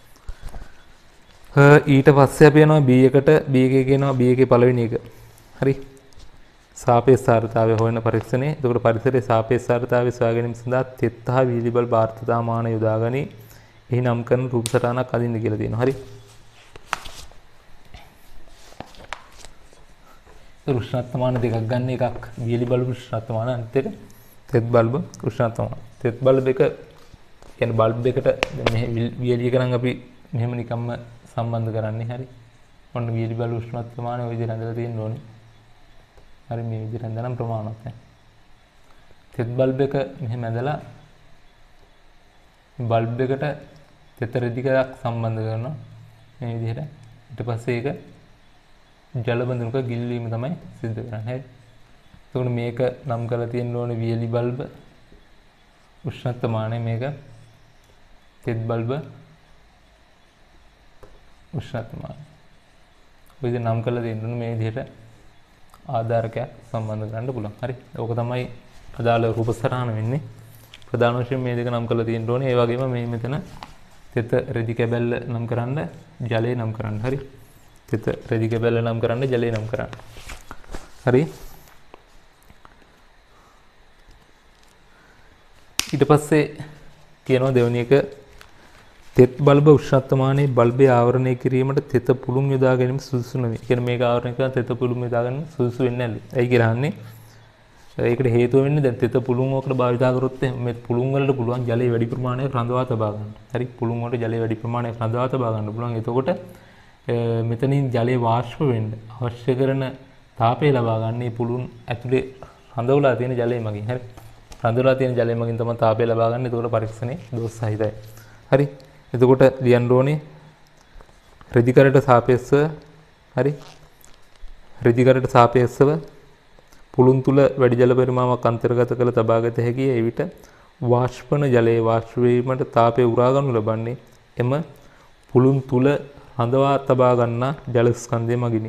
ඊට පස්සේ අපි යනවා b එකට. b එකේ කියනවා b එකේ පළවෙනි එක. හරි. සාපේක්ෂතාවය හොයන පරීක්ෂණේ. එතකොට පරිසරයේ සාපේක්ෂතාවය සොයා ගැනීම සඳහා තෙත් හා වීලි බල්බ ආර්ද්‍රතා මාන යොදා ගනි. එහි නම් කරන රූප සටහනක් අදින්න කියලා තියෙනවා. හරි. උෂ්ණත්වමාන දෙකක් ගන්න. එකක් වීලි බල්බ උෂ්ණත්වමාන, අනිත් එක තෙත් බල්බ උෂ්ණත්වමාන. තෙත් බල්බ එක කියන්නේ බල්බ් එකට මේ වීලි එක නම් අපි මෙහෙම නිකම්ම සම්බන්ධ කරන්නේ. හරි. ඔන්න වීලි බල්බ උෂ්ණත්වමාන ඔය විදිහට හදලා තියෙන්න ඕනේ. හරි. මේ විදිහට හදනම් ප්‍රමාණවත් නැහැ. තෙත් බල්බ් එක මෙහෙම ඇදලා බල්බ් එකට තෙත රෙදිකක් සම්බන්ධ කරනවා මේ විදිහට. ඊට පස්සේ ඒක ජල බඳුනක ගිල්වීම තමයි සිද්ධ කරන්නේ. හරි. එතකොට මේක නම් කරලා තියෙන්න ඕනේ වීලි බල්බ උෂ්ණත්වමානය, මේක තෙත් බල්බ උෂ්ණත්වමානය. ඔය විදිහට නම් කරලා තියෙන්න ඕනේ. මේ විදිහට ආධාරකයක් සම්බන්ධ කරන්න පුළුවන්. හරි. ඕක තමයි අදාළ රූප සටහන වෙන්නේ. ප්‍රධාන වශයෙන් මේ දෙක නම් කරලා තියෙන්න ඕනේ. ඒ වගේම මේ මෙතන තෙත රෙදි කැබැල්ල නම් කරන්න, ජලය නම් කරන්න. හරි. තෙත රෙදි කැබැල්ල නම් කරන්න, ජලය නම් කරන්න. හරි. ඊට පස්සේ කියනවා දෙවෙනි එක තෙත් බල්බ උෂ්ණත්වමානයේ බල්බය ආවරණය කිරීමට තෙත පුළුම් යොදා ගැනීම සුදුසු නෙවෙයි. ඒ කියන්නේ මේක ආවරණය කරන තෙත පුළුම් යොදා ගන්න සුදුසු වෙන්නේ නැහැ. ඒයි කියලා අහන්නේ. ඒකට හේතුව වෙන්නේ දැන් තෙත පුළුම් වලට භාවිතා කරොත් මේ පුළුම් වලට පුළුවන් ජලයේ වැඩි ප්‍රමාණයක් රඳවා තබා ගන්න. හරි. පුළුම් වලට ජලයේ වැඩි ප්‍රමාණයක් රඳවා තබා ගන්න පුළුවන්. එතකොට මෙතනින් ජලයේ වාෂ්ප වෙන්න අවශ්‍ය කරන තාපය ලබා ගන්න මේ පුළුම් ඇතුලේ රඳවලා තියෙන ජලය මගින්. හරි. රඳවලා තියෙන ජලය මගින් තමයි තාපය ලබා ගන්න. එතකොට පරීක්ෂණේ දෝෂ සහිතයි. හරි. එතකොට ලියන්න ඕනේ රෙදිකරට සාපේක්ෂව. හරි. රෙදිකරට සාපේක්ෂව පුළුන් තුල වැඩි ජල පරිමාණයක් අන්තර්ගත කළ තබාගත හැකි. ඒ විට වාෂ්පන ජලයේ වාෂ්ප වීමට තාපය උරා ගන්නු ලබන්නේ එම පුළුන් තුල හඳවා තබා ගන්නා ජල ස්කන්ධය මගිනි.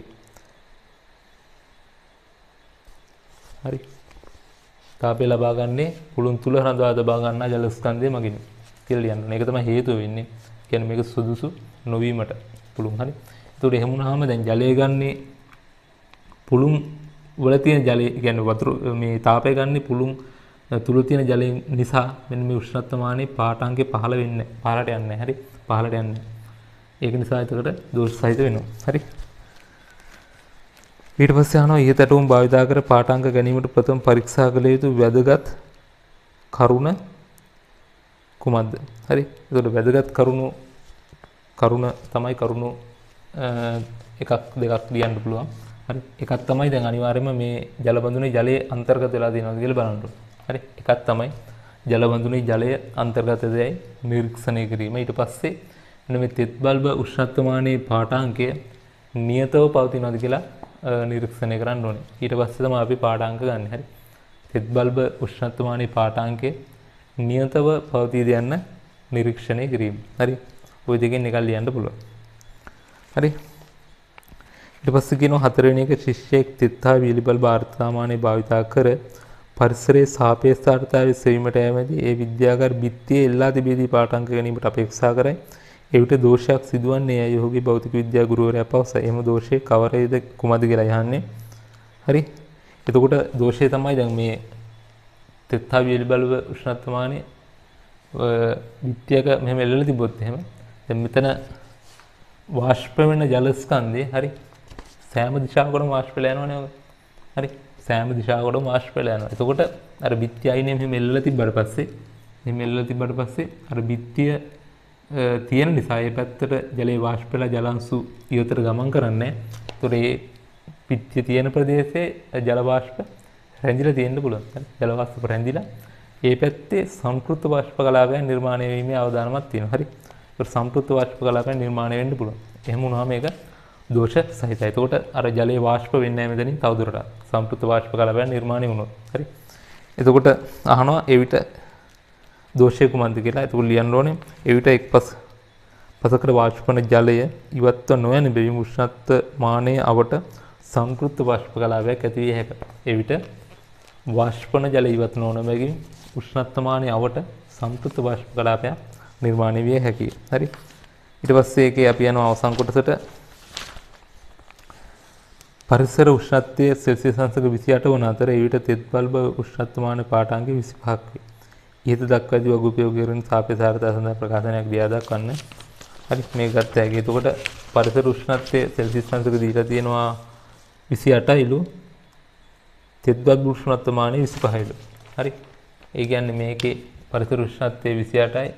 හරි. තාපය ලබා ගන්නේ පුළුන් තුල හඳවා තබා ගන්නා ජල ස්කන්ධය මගිනි කියලා ලියන්න ඕනේ. ඒක තමයි හේතුව වෙන්නේ. කියන්නේ මේක සුදුසු නොවීමට පුළුන්. හරි. ඒතකොට එහෙම වුණාම දැන් ජලය ගන්නේ පුළුන් වල තියෙන ජලය, කියන්නේ වතුර මේ තාපය ගන්නේ පුළුන් තුල තියෙන ජලය නිසා මෙන්න මේ උෂ්ණත්වමානයේ පාඨාංකය පහළ වෙන්නේ පහළට යන්නේ නැහැ. හරි. පහළට යන්නේ. ඒක නිසා ඒකට දෝෂ සහිත වෙනවා. හරි. ඊට පස්සේ අහනවා ඊට ඇටුම් භාවිතා කර පාඨාංක ගැනීමට ප්‍රථම පරීක්ෂා කළ යුතු වැදගත් කරුණ කුමක්ද? හරි. ඒකට වැදගත් කරුණු කරුණ තමයි කරුණු එකක් දෙකක් ලියන්න පුළුවන්. හරි. එකක් තමයි දැන් අනිවාර්යයෙන්ම මේ ජල බඳුනේ ජලයේ අන්තර්ගත වෙලා තියෙනවද කියලා බලන්න ඕනේ. හරි. එකක් තමයි ජල බඳුනේ ජලය අන්තර්ගතදයි නිරීක්ෂණය කිරීම. ඊට පස්සේ මෙන්න මේ තෙත් බල්බ උෂ්ණත්වමානයේ පාඨාංකය නියතව පවතිනවද කියලා නිරීක්ෂණය කරන්න ඕනේ. ඊට පස්සේ තමයි අපි පාඨාංක ගන්න. හරි. තෙත් බල්බ උෂ්ණත්වමානයේ පාඨාංකය නියතව පවතීද යන්න නිරීක්ෂණය කිරීම. හරි. ওই දෙකෙන් එකක් ලියන්න පුළුවන්. හරි. ඊට පස්සේ කියනවා හතරවෙනි එක ශිෂ්‍යයෙක් තෙත් හා වීලි බල්බ ආර්ද්‍රතාමානය භාවිතා කර පරිසරයේ සාපේක්ෂතාවය සෙවීමට යෑමේදී ඒ විද්‍යාගාර බිත්තියේ එල්ලා තිබෙදී පාඨාංක ගැනීමට අපේක්ෂා කරයි. එවිට දෝෂයක් සිදුවන්නේ ඇයි ඔහුගේ භෞතික විද්‍යා ගුරුවරයා පවසයි. එහෙම දෝෂයේ කවරේද කුමද කියලා යහන්නේ. හරි. එතකොට දෝෂය තමයි දැන් මේ තෙත් හා වීලි බල්බ උෂ්ණත්වමානයේ බිත්තියක මෙහෙම එල්ලලා තිබ්බොත් එහෙම දැන් මෙතන වාෂ්ප වෙන ජල ස්කන්ධය හරි සෑම දිශාවකටම වාෂ්ප වෙලා යනවනේ ඔය. හරි. සෑම දිශාවකටම වාෂ්ප වෙලා යනවා. එතකොට අර බිත්තිය අයිනේ මෙහෙම එල්ලලා තිබ්බට පස්සේ මෙහෙම එල්ලලා තිබ්බට පස්සේ අර බිත්තිය තියෙන නිසා ඒ පැත්තට ජලයේ වාෂ්ප වෙලා ජලාංශු ඉවතට ගමන් කරන්නේ. ඒතකොට මේ පිටිය තියෙන ප්‍රදේශයේ ජල වාෂ්ප රැඳිලා තියෙන්න පුළුවන්. හරි. ජල වාෂ්ප රැඳිලා ඒ පැත්තේ සංකෘත වාෂ්ප කලාපයන් නිර්මාණය වීමේ අවදානමක් තියෙනවා. හරි. ඒක සංකෘත වාෂ්ප කලාපයන් නිර්මාණය වෙන්න පුළුවන්. එහෙම වුණාම මේක දෝෂ සහිතයි. එතකොට අර ජලයේ වාෂ්ප වෙන්නේ නැහැ මෙතනින් තවදුරටත්. සංකෘත වාෂ්ප කලාපයන් නිර්මාණය වුණොත්. හරි. එතකොට අහනවා එවිට දෝෂය කුමක්ද කියලා. ඒක ලියන්න ඕනේ. එවිට එක්පස් පසකට වාෂ්පන ජලය ඉවත්ව නොයන බැවින් උෂ්ණත්වමානයේ අවට සංකෘත වාෂ්ප කලාපයක් ඇති විය හැකියි. එවිට වාෂ්පන ජල ඉවත් නොවන බැගින් උෂ්ණත්වමානයේ අවට සම්ප්‍රත වාෂ්ප කලාපයක් නිර්මාණය විය හැකියි. හරි. ඊට පස්සේ ඒකේ අපි යනවා අවසන් කොටසට. පරිසර උෂ්ණත්වය සෙල්සියස් අංශක විසිඅට වන අතර එවිට තෙත් බල්බ උෂ්ණත්වමාන පාඨාංගය විසිපහක් වේ. ඉහත දක්වා ඇති වග උපයෝග කරන සාපේක්ෂතාවය සඳහා ප්‍රකාශනයක් ලියා දක්වන්න. හරි මේ ගත්ත හැකි. එතකොට පරිසර උෂ්ණත්වය සෙල්සියස් අංශක දීලා තියෙනවා විසිඅටයිලු. තෙත් බල්බ උෂ්ණත්වමානය විසිපහයිලු. හරි. ඒ කියන්නේ මේකේ පරිසර උෂ්ණත්වය විසිඅටයි.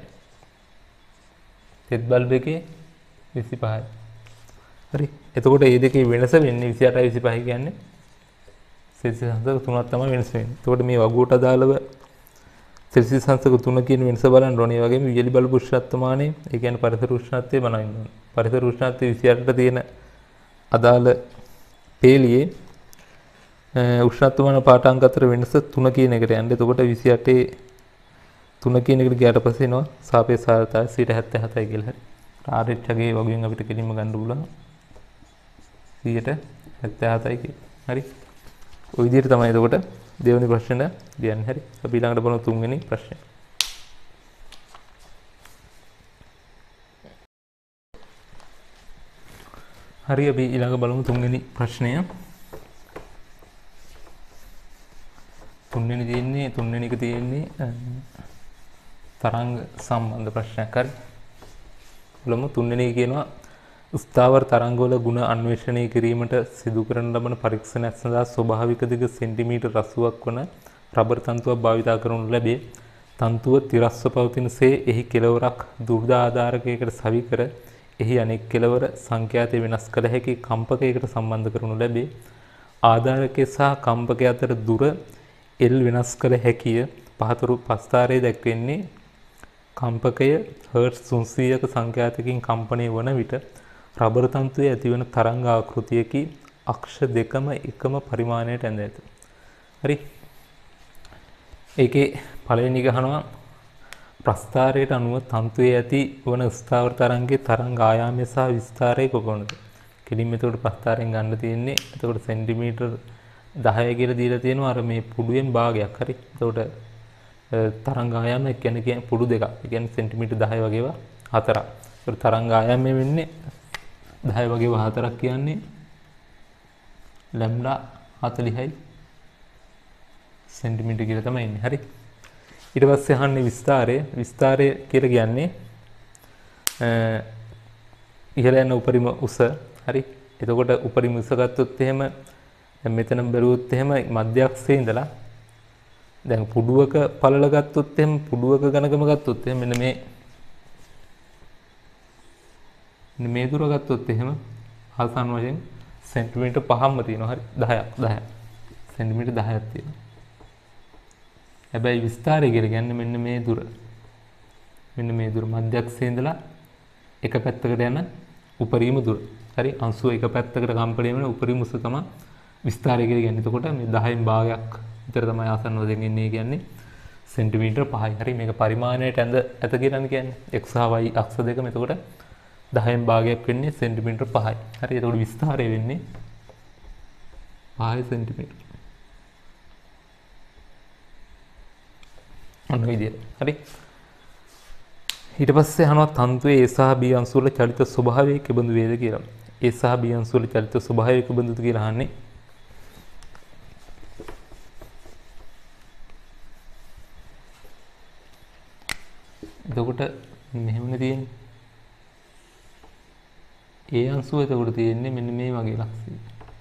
තෙත් බල්බ එකේ විසිපහයි. හරි. එතකොට මේ දෙකේ වෙනස වෙන්නේ විසිඅටයි විසිපහයි කියන්නේ සෙල්සියස් අංශක තුනක් තමයි වෙනස වෙන්නේ. එතකොට මේ වගුවට අදාළව සෙල්සියස් අංශක තුන කියන වෙනස බලන්න ඕනේ. ඒ වගේම වියලි බල්බ උෂ්ණත්වමානය, ඒ කියන්නේ පරිසර උෂ්ණත්වය බලන්න ඕනේ. පරිසර උෂ්ණත්වය විසිඅටට තියෙන අදාළ පේලියේ උෂ්ණත්වමාන පාඨාංග අතර වෙනස තුන කියන එකට යන්නේ. එතකොට විසිඅටේ තුන කියන එකට ගියාට පස්සේ එනවා සාපේක්ෂතාවය සියයට හැත්තෑ හතයි කියලා. හරි. ආර් එච් ගේ වගුවෙන් අපිට කෙලින්ම ගන්න පුළුවන් සියයට හැත්තෑ හතයි කියලා. හරි. ওই විදිහට තමයි එතකොට දෙවෙනි ප්‍රශ්නෙට ලියන්නේ. හරි. අපි ඊළඟට බලමු තුන්වෙනි ප්‍රශ්නය. හරි අපි ඊළඟ බලමු තුන්වෙනි ප්‍රශ්නය. තුන්වෙනි තියෙන්නේ තුන්වෙනි එක තියෙන්නේ තරංග සම්බන්ධ ප්‍රශ්නයක්. හරි. බලමු තුන්වෙනි එක කියනවා ස්ථාවර තරංගවල ගුණ අන්වේෂණය කිරීමට සිදු කරන ලබන පරීක්ෂණයක් සඳහා ස්වභාවික දිග සෙන්ටිමීටර් අසූවක් වන රබර් තන්තුවක් භාවිත කරනු ලැබේ. තන්තුව තිරස්ව පවතිනසේ එහි කෙළවරක් දුර්ධ ආධාරකයකට සවි කර එහි අනෙක් කෙළවර සංඛ්‍යාතය වෙනස් කළ හැකි කම්පකයකට සම්බන්ධ කරනු ලැබේ. ආධාරකය සහ කම්පකය අතර දුර L වෙනස් කළ හැකිය. පහතුරු පස්තාරයේ දැක්වෙන්නේ කම්පකය හර්ට්ස් තුන්සීයක සංඛ්‍යාතකින් කම්පණය වන විට රබර් තන්තුවේ ඇතිවන තරංග ආකෘතියකි අක්ෂ දෙකම එකම පරිමාණයට ඇඳ ඇත. හරි. ඒකේ පළවෙනි එක අහනවා ප්‍රස්ථාරයට අනුව තන්තුවේ ඇති වන ස්ථාවර තරංගයේ තරංග ආයාමය සහ විස්තාරය කොපමණද? කෙලින්ම එතකොට ප්‍රස්ථාරයෙන් ගන්න තියෙන්නේ. එතකොට සෙන්ටිමීටර් දහය කියලා දීලා තියෙනවා අර මේ පුඩුවෙන් භාගයක්. හරි. එතකොට තරංග ආයාමය කියන්නේ කියන්නේ පුඩු දෙකක්. ඒ කියන්නේ සෙන්ටිමීටර් දහය වගේව හතරක්. ඒතකොට තරංග ආයාමය වෙන්නේ දහය වගේව හතරක් කියන්නේ ලැම්ඩා හතළිහයි සෙන්ටිමීටර් කියලා තමයි ඉන්නේ. හරි. ඊට පස්සේ අහන්නේ විස්තාරය. විස්තාරය කියලා කියන්නේ ඉහළ යන උපරිම උස. හරි. එතකොට උපරිම උස ගත්තොත් එහෙම දැන් මෙතන බැලුවොත් එහෙම මධ්‍යක්ෂයේ ඉඳලා දැන් පුඩුවක පළල ගත්තොත් එහෙම පුඩුවක ඝනකම ගත්තොත් එහෙම මෙන්න මේ මේ දුර ගත්තොත් එහෙම ආසන්න වශයෙන් සෙන්ටිමීටර් පහක්ම තියෙනවා. හරි. දහයක් දහයක් සෙන්ටිමීටර් දහයක් තියෙනවා. හැබැයි විස්තාරය කියලා කියන්නේ මෙන්න මේ දුර. මෙන්න මේ දුර මධ්‍යක්ෂයේ ඉඳලා එක පැත්තකට යන උපරිම දුර. හරි. අංශුව එක පැත්තකට කම්පණය වෙන උපරිම උස තමයි විස්තාරය කියලා කියන්නේ. එතකොට මේ දහයෙන් භාගයක් විතර තමයි ආසන්න වශයෙන් ඉන්නේ කියන්නේ සෙන්ටිමීටර් පහයි. හරි. මේක පරිමාණයට ඇඳ ඇත කියලා කියන්නේ x සහ y අක්ෂ දෙකම. එතකොට දහයෙන් භාගයක් වෙන්නේ සෙන්ටිමීටර් පහයි. හරි. එතකොට විස්තාරය වෙන්නේ පහයි සෙන්ටිමීටර්. අන්න විදියට. හරි. ඊට පස්සේ අහනවා තන්තුවේ A සහ B අංශු වල චලිත ස්වභාවය කෙබඳු වේද කියලා. A සහ B අංශු වල චලිත ස්වභාවය කෙබඳුද කියලා අහන්නේ. එතකොට මෙහෙමනේ තියෙන්නේ. A අංශුව එතකොට තියෙන්නේ මෙන්න මේ වගේ ලක්ෂණය.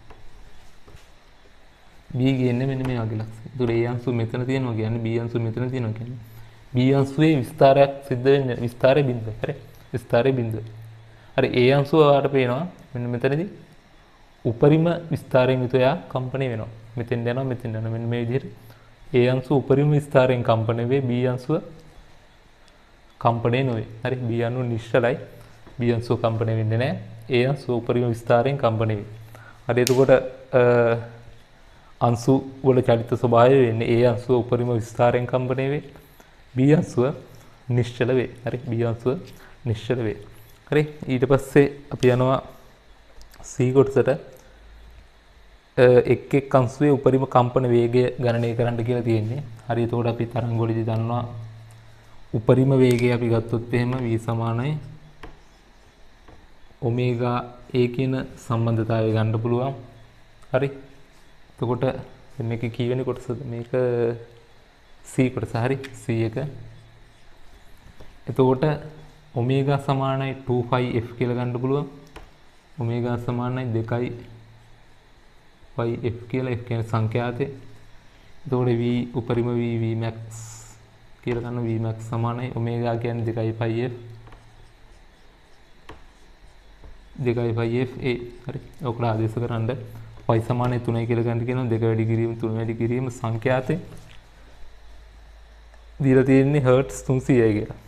B ගේන්නේ මෙන්න මේ වගේ ලක්ෂණය. ඒතකොට A අංශුව මෙතන තියෙනවා කියන්නේ B අංශුව මෙතන තියෙනවා කියන්නේ B අංශුවේ විස්තාරයක් සිද්ධ වෙන්නේ විස්තාරයේ බිඳුව. හරි. විස්තාරයේ බිඳුව. හරි. A අංශුව වාට පේනවා මෙන්න මෙතනදී උපරිම විස්තාරයෙන් යුතුව යා කම්පණය වෙනවා. මෙතෙන් යනවා මෙතෙන් යනවා. මෙන්න මේ විදිහට A අංශුව උපරිම විස්තාරයෙන් කම්පණය වේ. B අංශුව කම්පණය නොවේ. හරි. B අණු නිශ්චලයි. B අංශුව කම්පණය වෙන්නේ නැහැ. A අංශුව උපරිම විස්තාරයෙන් කම්පණය වේ. හරි. එතකොට අංශු වල චලිත ස්වභාවය වෙන්නේ A අංශුව උපරිම විස්තාරයෙන් කම්පණය වේ. B අංශුව නිශ්චල වේ. හරි. B අංශුව නිශ්චල වේ. හරි. ඊට පස්සේ අපි යනවා C කොටසට. එක් එක් අංශුවේ උපරිම කම්පන වේගය ගණනය කරන්න කියලා තියෙන්නේ. හරි එතකොට අපි තරංග වලදී දන්නවා උපරිම වේගය අපි ගත්තොත් එහෙම v සමානයි ඔමේගා a කියන සම්බන්ධතාවය ගන්න පුළුවන්. හරි. එතකොට මේක කීවෙනි කොටසද? මේක c කොටස. හරි. c එක. එතකොට ඔමේගා සමානයි two pi f කියලා ගන්න පුළුවන්. ඔමේගා සමානයි දෙකයි pi f කියලා f කියන්නේ සංඛ්‍යාතය. එතකොට v උපරිම v v max කියලා ගන්න v max සමානයි ඔමේගා කියන්නේ දෙකයි pi f දෙකයි pi f a. හරි. ඔකට ආදේශ කරන්න pi සමානයි තුනයි කියලා ගන්න කියනවා. දෙක වැඩි කිරීම තුන වැඩි කිරීම සංඛ්‍යාතය දීලා තියෙන්නේ හර්ට්ස් තුන්සීයයි කියලා.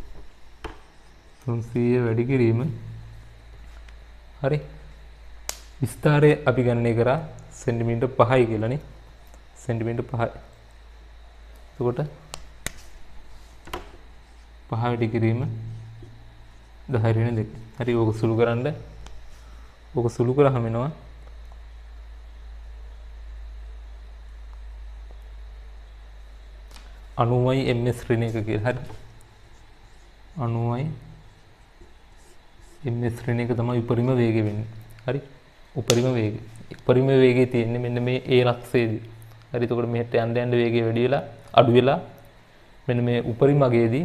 තුන්සීය වැඩි කිරීම. හරි. විස්තරය අපි ගණනය කරා සෙන්ටිමීටර් පහයි කියලානේ. සෙන්ටිමීටර් පහයි. එතකොට පහ වැඩි කිරීම දහය ඍණ දෙක. හරි. ඕක සුළු කරන්න. ඕක සුළු කරාම එනවා අනූවයි ms ඍණ එක කියලා. හරි. අනූවයි ms ඍණ එක තමයි උපරිම වේගය වෙන්නේ. හරි. උපරිම වේගය. උපරිම වේගය තියෙන්නේ මෙන්න මේ a ලක්ෂයේදී. හරි. එතකොට මෙහෙට යන්න යන්න වේගය වැඩි වෙලා අඩු වෙලා මෙන්න මේ උපරිම අගයේදී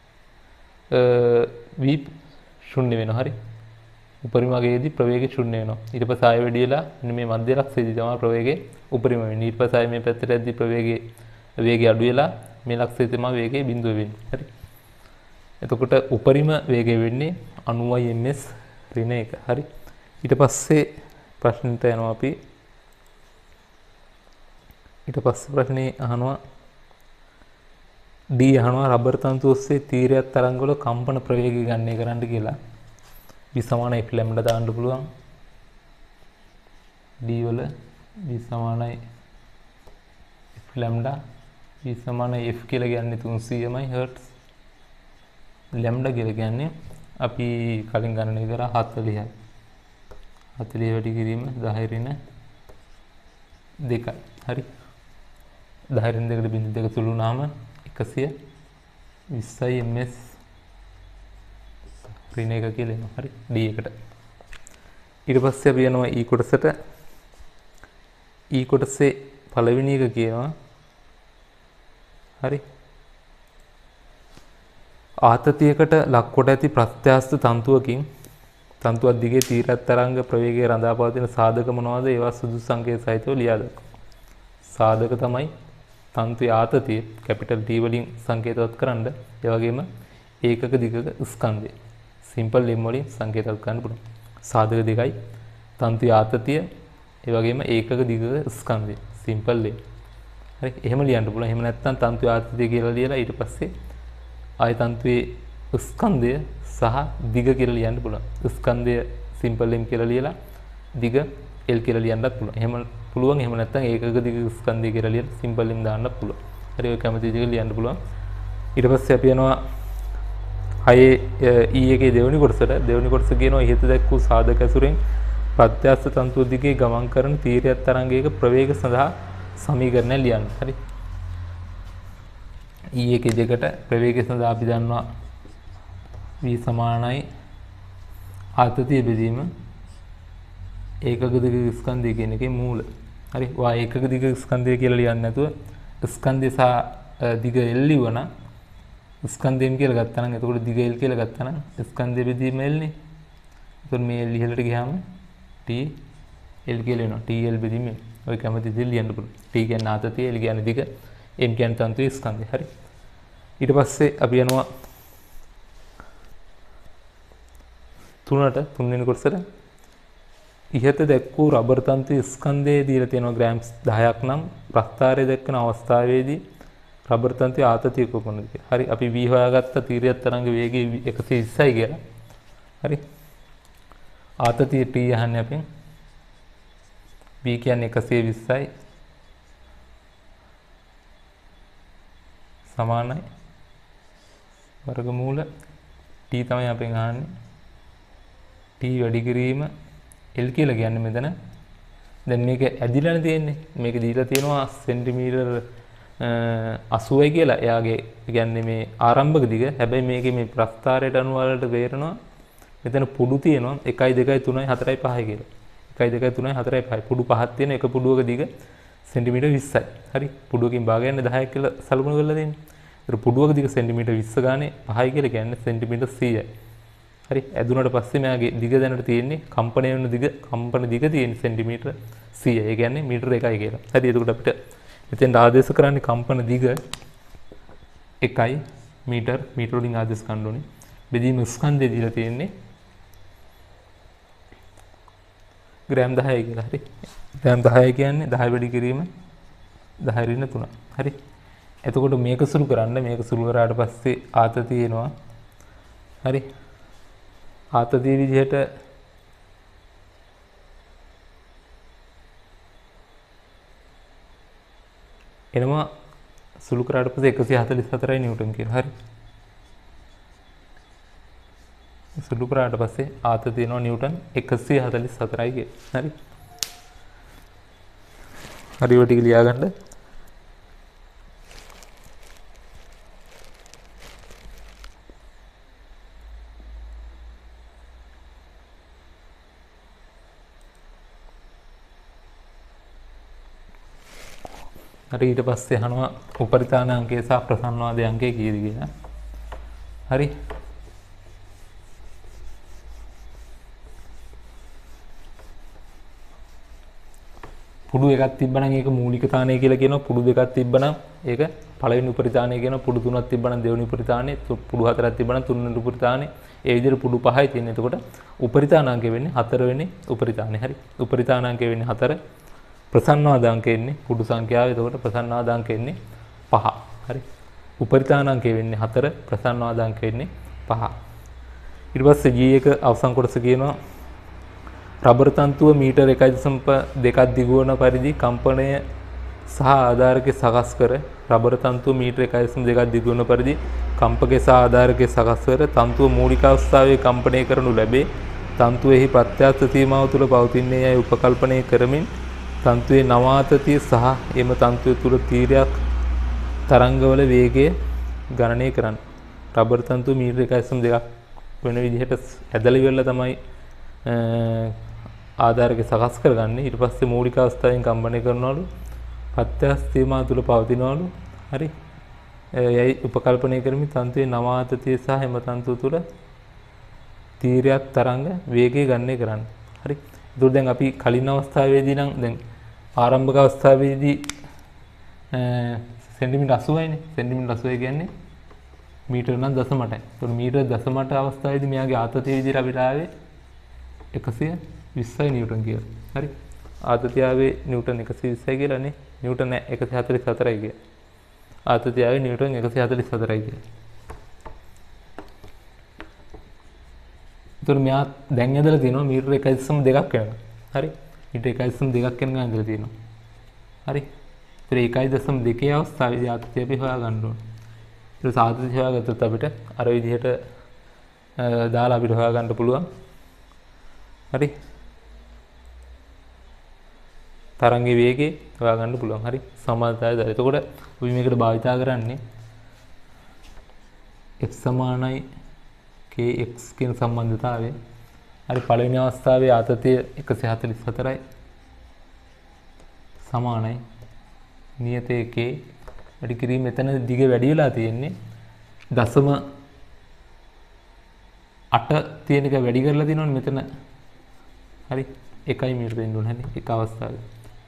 v ශුන්‍ය වෙනවා. හරි. උපරිම අගයේදී ප්‍රවේගය ශුන්‍ය වෙනවා. ඊට පස්සේ ආයෙ වැඩි වෙලා මෙන්න මේ මධ්‍ය ලක්ෂයේදී තමයි ප්‍රවේගය උපරිම වෙන්නේ. ඊට පස්සේ ආයෙ මේ පැත්තට යද්දී ප්‍රවේගය වේගය අඩු වෙලා මේ ලක්ෂයේ තමයි වේගය බිඳුව වෙන්නේ. හරි. එතකොට උපරිම වේගය වෙන්නේ අනූවයි ms ඍණ එක. හරි. ඊට පස්සේ ප්‍රශ්නෙට යනවා අපි. ඊට පස්සේ ප්‍රශ්නේ අහනවා D අහනවා රබර් තන්තු ඔස්සේ තීරයක් තරංග වල කම්පන ප්‍රවේගය ගණනය කරන්න කියලා. v සමානයි f ලැම්ඩා දාන්න පුළුවන්. D වල v සමානයි f ලැම්ඩා v සමානයි f කියලා කියන්නේ තුන්සීයමයි හර්ට්ස්. ලැම්ඩා කියලා කියන්නේ අපි කලින් ගණනය කරා හතළිහයි. හතළිහ වැඩි කිරීම දහය ඍණ දෙකයි. හරි. දහය ඍණ දෙකට බිංදු දෙක සුළු වුණාම එකසිය විස්සයි ms ඍණ එක කියලා එනවා. හරි. d එකට. ඊට පස්සේ අපි යනවා e කොටසට. e කොටසේ පළවෙනි එක කියනවා හරි. ආතතියකට ලක් කොට ඇති ප්‍රත්‍යස්ත තන්තුවකින් තන්තුවක් දිගේ තීරයක් තරංග ප්‍රවේගය රඳා පවතින සාධක මොනවාද? ඒවා සුදුසු සංකේත සහිතව ලියා දක්වන්න. සාධක තමයි තන්තුවේ ආතතිය කැපිටල් T වලින් සංකේතවත් කරන්න. ඒ වගේම ඒකක දිගක ස්කන්ධය සිම්පල් m වලින් සංකේතවත් කරන්න පුළුවන්. සාධක දෙකයි තන්තුවේ ආතතිය ඒ වගේම ඒකක දිගක ස්කන්ධය සිම්පල් m. හරි. එහෙම ලියන්න පුළුවන්. එහෙම නැත්නම් තන්තුවේ ආතතිය කියලා ලියලා ඊට පස්සේ ආය තන්තුවේ ස්කන්ධය සහ දිග කියලා ලියන්න පුළුවන්. ස්කන්ධය සිම්පල් m කියලා ලියලා දිග l කියලා ලියන්නත් පුළුවන්. එහෙම පුළුවන්. එහෙම නැත්නම් ඒකක දිග ස්කන්ධය කියලා ලියලා සිම්පල් m දාන්නත් පුළුවන්. හරි. ඔය කැමති විදිහට ලියන්න පුළුවන්. ඊට පස්සේ අපි යනවා හයේ e එකේ දෙවෙනි කොටසට. දෙවෙනි කොටස කියනවා ඉහත දැක් වූ සාධක ඇසුරෙන් ප්‍රත්‍යස්ත තන්තුව දිගේ ගමන් කරන තීරයක් තරංගයක ප්‍රවේග සඳහා සමීකරණය ලියන්න. හරි. e එකේ දෙකට ප්‍රවේගය සඳහා අපි දන්නවා v සමානයි ආතතිය බෙදීම ඒකක දිග ස්කන්ධය කියන එකේ මූල. හරි. ඔයා ඒකක දිග ස්කන්ධය කියලා ලියන්නේ නැතුව ස්කන්ධය සහ දිග l ලිවන ස්කන්ධයෙන් කියලා ගත්තා නම් එතකොට දිග l කියලා ගත්තා නම් ස්කන්ධය බෙදීම l නේ. එතකොට මේ l ඉහළට ගියාම t l කියලා වෙනවා. t l බෙදීම ඔය කැමති දේ ලියන්න පුළුවන්. t කියන්නේ ආතතිය, l කියන්නේ දිග, m කියන්නේ තන්තුවේ ස්කන්ධය. හරි. ඊට පස්සේ අපි යනවා තුනට තුන්වෙනි කොටසට. ඉහත දැක් වූ රබර් තන්තුවේ ස්කන්ධයේ දීලා තියෙනවා ග්‍රෑම්ස් දහයක් නම් ප්‍රස්ථාරය දක්වන අවස්ථාවේදී රබර් තන්තුවේ ආතතිය කොපමණද කියලා. හරි. අපි v හොයාගත්ත තීරයක් තරංග වේගය එකසිය විස්සයි කියලා. හරි. ආතතිය t අහන්නේ අපෙන්. v කියන්නේ එකසිය විස්සයි සමානයි වර්ගමූල t තමයි අපෙන් අහන්නේ. t වැඩි කිරීම l කියලා කියන්නේ මෙතන දැන් මේක ඇදිලානේ තියෙන්නේ. මේක දීලා තියෙනවා සෙන්ටිමීටර් අසූවයි කියලා. එයාගේ කියන්නේ මේ ආරම්භක දිග. හැබැයි මේකේ මේ ප්‍රස්ථාරයට අනුව වලට බේරනවා. මෙතන පුඩු තියෙනවා එකයි දෙකයි තුනයි හතරයි පහයි කියලා. එකයි දෙකයි තුනයි හතරයි පහයි. පුඩු පහක් තියෙන එක පුඩුවක දිග සෙන්ටිමීටර් විස්සයි. හරි. පුඩුවකින් භාගයන්නේ දහයක් කියලා සලකුණු කරලා දෙන්නේ. ඒතර පුඩුවක දිග සෙන්ටිමීටර් විස්ස ගානේ පහයි කියලා කියන්නේ සෙන්ටිමීටර් සීයයි. හරි. ඇදුනට පස්සේ මෙයාගේ දිග දැනට තියෙන්නේ කම්පණය වෙන දිග කම්පන දිග තියෙන්නේ සෙන්ටිමීටර් සීයයි. ඒ කියන්නේ මීටර එකයි කියලා. හරි. එතකොට අපිට මෙතෙන් ආදේශ කරන්නේ කම්පන දිග එකයි මීටර් මීටර වලින් ආදේශ ගන්න ඕනේ. බෙදීම ස්කන්ධය දීලා තියෙන්නේ ග්‍රෑම් දහයයි කියලා. හරි. ග්‍රෑම් දහය කියන්නේ දහය වැඩි කිරීම දහය ඍණ තුන. හරි. එතකොට මේක සුළු කරන්න මේක සුළු කරාට පස්සේ ආතතිය එනවා. හරි. ආතතිය විදිහට එනවා සුළු කරාට පස්සේ එකසිය හතළිස් හතරයි නිව්ටන් කියලා. හරි. සුළු කරාට පස්සේ ආතතිය එනවා නිව්ටන් එකසිය හතළිස් හතරයි කියලා. හරි. හරි ඔය ටික ලියා ගන්න. හරි ඊට පස්සේ අහනවා උපරිතාන අංකය සහ ප්‍රසන්නවාදී අංකය කීයද කියලා. හරි. පුඩු එකක් තිබ්බනම් ඒක මූලික තානය කියලා කියනවා. පුඩු දෙකක් තිබ්බනම් ඒක පළවෙනි උපරිතානය කියනවා. පුඩු තුනක් තිබ්බනම් දෙවෙනි උපරිතානය, පුඩු හතරක් තිබ්බනම් තුන්වෙනි උපරිතානය. ඒ විදිහට පුඩු පහයි තියෙන්නේ. එතකොට උපරිතානාංකය වෙන්නේ හතරවෙනි උපරිතානය. හරි. උපරිතානාංකය වෙන්නේ හතර. ප්‍රසන්නවාදාංකය එන්නේ පුඩු සංඛ්‍යාව. එතකොට ප්‍රසන්නවාදාංකය එන්නේ පහ. හරි. උපරිතානාංකය වෙන්නේ හතර. ප්‍රසන්නවාදාංකය වෙන්නේ පහ. ඊට පස්සේ G එක අවසන් කොටස කියනවා රබර් තන්තුව මීටර එකයි දශම දෙකක් දිග වන පරිදි කම්පනය සහ ආධාරකය සකස් කර රබර් තන්තුව මීටර එකයි දශම දෙකක් දිග වන පරිදි කම්පකය සහ ආධාරකය සකස් කර තන්තුව මූලික අවස්ථාවේ කම්පනය කරනු ලැබේ. තන්තුවේහි ප්‍රත්‍යක්ෂ සීමාව තුළ පවතින්නේ යයි උපකල්පනය කරමින් තන්තුවේ නවාතතිය සහ එම තන්තුව තුළ තීරයක් තරංගවල වේගය ගණනය කරන්න. රබර් තන්තුව මීටර එකයි දශම දෙකක් වෙන විදිහට ඇදලා ඉවරලා තමයි ආධාරක සකස් කරගන්නේ. ඊට පස්සේ මූලික අවස්ථාවෙන් කම්පණය කරනවලු ප්‍රත්‍යක්ෂ සීමා තුල පවතිනවලු. හරි. එයයි උපකල්පනය කරමින් තන්තුවේ නවාතතිය සහ එම තන්තුව තුල තීරයක් තරංග වේගය ගණනය කරන්න. හරි. ඒකට දැන් අපි කලින් අවස්ථාවේදී නම් දැන් ආරම්භක අවස්ථාවේදී සෙන්ටිමීටර් අසූවයිනේ. සෙන්ටිමීටර් අසූවයි කියන්නේ මීටර නම් දශම අටයි. ඒතකොට මීටර දශම අට අවස්ථාවේදී මෙයාගේ ආතතිය විදිහට අපිට ආවේ එකසිය විස්සයි නිව්ටන් කියලා. හරි. ආතතිය ආවේ නිව්ටන් එකසිය විස්සයි කියලානේ. නිව්ටන් එකසිය හතළිස් හතරයි කියලා. ආතතිය ආවේ නිව්ටන් එකසිය හතළිස් හතරයි කියලා. ඒතර මෙයා දැන් ඇදලා තියෙනවා මීටර එකයි දශම දෙකක් වෙනවා. හරි. මීටර එකයි දශම දෙකක් වෙනකන් ඇදලා තියෙනවා. හරි. ඒතර එකයි දශම දෙකේ අවස්ථාවේදී ආතතිය අපි හොයාගන්න ඕනේ. ඊට ආතතිය හොයාගත්තොත් අපිට අර විදිහට දාලා අපිට හොයාගන්න පුළුවන්. හරි. තරංගයේ වේගය හොයාගන්න පුළුවන්. හරි. සමානතාවය දාලා. එතකොට අපි මේකට භාවිතා කරන්නේ f සමානයි kx කියන සම්බන්ධතාවය. හරි. පළවෙනි අවස්ථාවේ ආතතිය එකසිය හතළිස් හතරයි සමානයි නියතයේ k වැඩි කිරීම මෙතන දිග වැඩි වෙලා තියෙන්නේ දශම අට තියෙන එක වැඩි කරලා තියෙනවනේ මෙතන. හරි. එකයි මීටර දෙන්න ඕනේ. හරි. එක අවස්ථාවේ.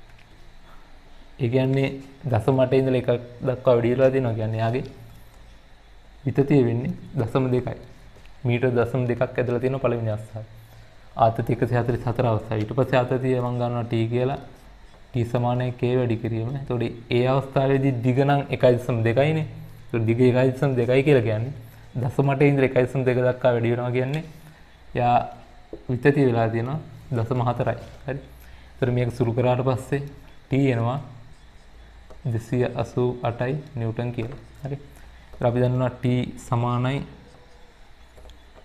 ඒ කියන්නේ දශම අටේ ඉඳලා එක දක්වා වැඩි වෙලා තියෙනවා කියන්නේ යාගේ විතතිය වෙන්නේ දශම දෙකයි. මීටර දශම දෙකක් ඇදලා තියෙනවා පළවෙනි අවස්ථාවේ. ආතතිය එකසිය හතළිස් හතර අවස්ථාවේ. ඊට පස්සේ ආතතිය මම ගන්නවා t කියලා. t සමානයි k වැඩි කිරීම. එතකොට ඒ අවස්ථාවේදී දිග නම් එකයි දශම දෙකයිනේ. ඒතකොට දිග එකයි දශම දෙකයි කියලා කියන්නේ දශම අටේ ඉඳලා එකයි දශම දෙක දක්වා වැඩි වෙනවා කියන්නේ යා විතතිය වෙලා තියෙනවා දශම හතරයි. හරි. ඒතර මේක සුළු කරාට පස්සේ t එනවා දෙසිය අසූ අටයි නිව්ටන් කියලා. හරි. ඒතර අපි දන්නවා t සමානයි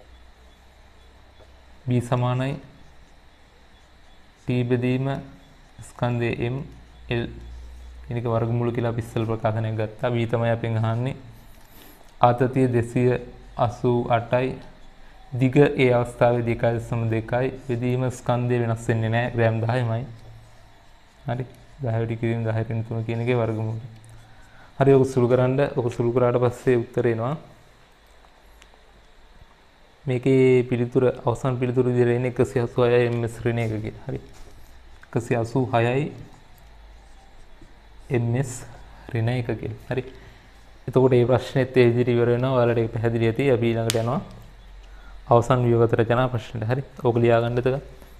b සමානයි t බෙදීම ස්කන්ධයේ m l කියන එක වර්ගමූල කියලා අපි ඉස්සෙල් ප්‍රකාශනයක් ගත්තා. v තමයි අපෙන් අහන්නේ. ආතතිය දෙසිය අසූ අටයි. දිග ඒ අවස්ථාවේදී එකයි දශම දෙකයි. බෙදීම ස්කන්ධය වෙනස් වෙන්නේ නැහැ. ග්‍රෑම් දහයමයි. හරි. දහයට කිරීම දහයට තුන කියන එකේ වර්ගමූල. හරි ඔක සුළු කරන්න. ඔක සුළු කරාට පස්සේ උත්තර එනවා. මේකේ පිළිතුර අවසන් පිළිතුර විදිහට එන්නේ එකසිය අසූ හයයි ms ඍණ එක කියලා. හරි. එකසිය අසූ හයයි ms ඍණ එක කියලා. හරි. එතකොට මේ ප්‍රශ්නේත් ඒ විදිහට ඉවර වෙනවා. ඔයාලට ඒක පැහැදිලි ඇති. අපි ඊළඟට යනවා අවසන් ව්‍යුහගත රචනා ප්‍රශ්නෙට. හරි. ඕක ලියා ගන්නද එක.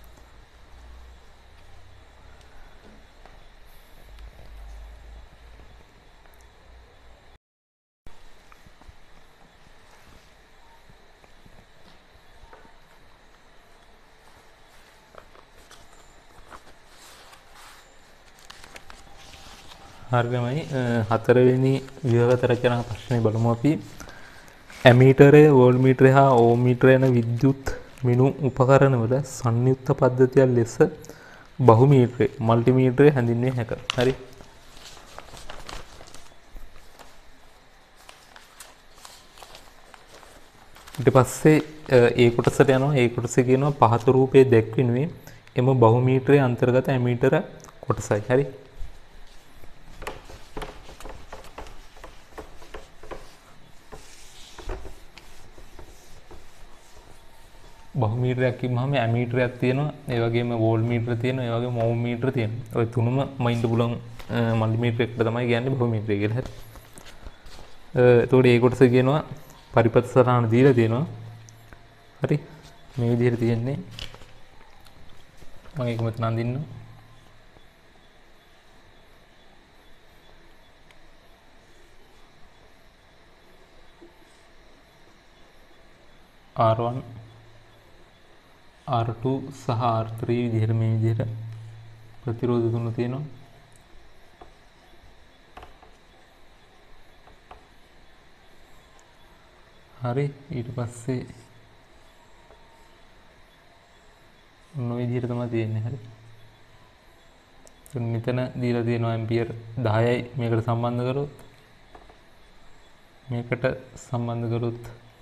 හරියමයි. හතරවෙනි ව්‍යුහගත රචනා ප්‍රශ්නේ බලමු අපි. ඇමීටරය, වෝල්ට්මීටරය හා ඕම්මීටරය යන විද්‍යුත් මිනු උපකරණවල සංයුක්ත පද්ධතියක් ලෙස බහුමීටරය, මල්ටිමීටරය හැඳින්විය හැකිය. හරි. ඊට පස්සේ ඒ කොටසට යනවා. ඒ කොටසේ කියනවා පහත රූපයේ දැක්වෙනුවේ එම බහුමීටරයේ අන්තර්ගත ඇමීටර කොටසයි. හරි. බහුමීටරයක් කිව්වම ඇමීටරයක් තියෙනවා, ඒ වගේම වෝල්ට්මීටර තියෙනවා, ඒ වගේම ඕම් මීටර තියෙනවා. ඔය තුනම මයින්ඩ් පුළුවන් මල්ටිමීටර එකට තමයි කියන්නේ බහුමීටරය කියලා. හරි. එතකොට ඒ කොටස කියනවා පරිපථ සටහන දීලා තියෙනවා. හරි. මේ විදිහට තියෙන්නේ. මම ඒක මෙතන අඳින්න. ආර් වන් ආර් ටූ සහ ආර් ත්‍රී විදිහට මේ විදිහට ප්‍රතිරෝධ තුන තියෙනවා. හරි. ඊට පස්සේ මොන විදිහට තමයි තියෙන්නේ. හරි. මෙතන දීලා තියෙනවා ඇම්පියර් දහයයි මේකට සම්බන්ධ කරොත් මේකට සම්බන්ධ කරොත්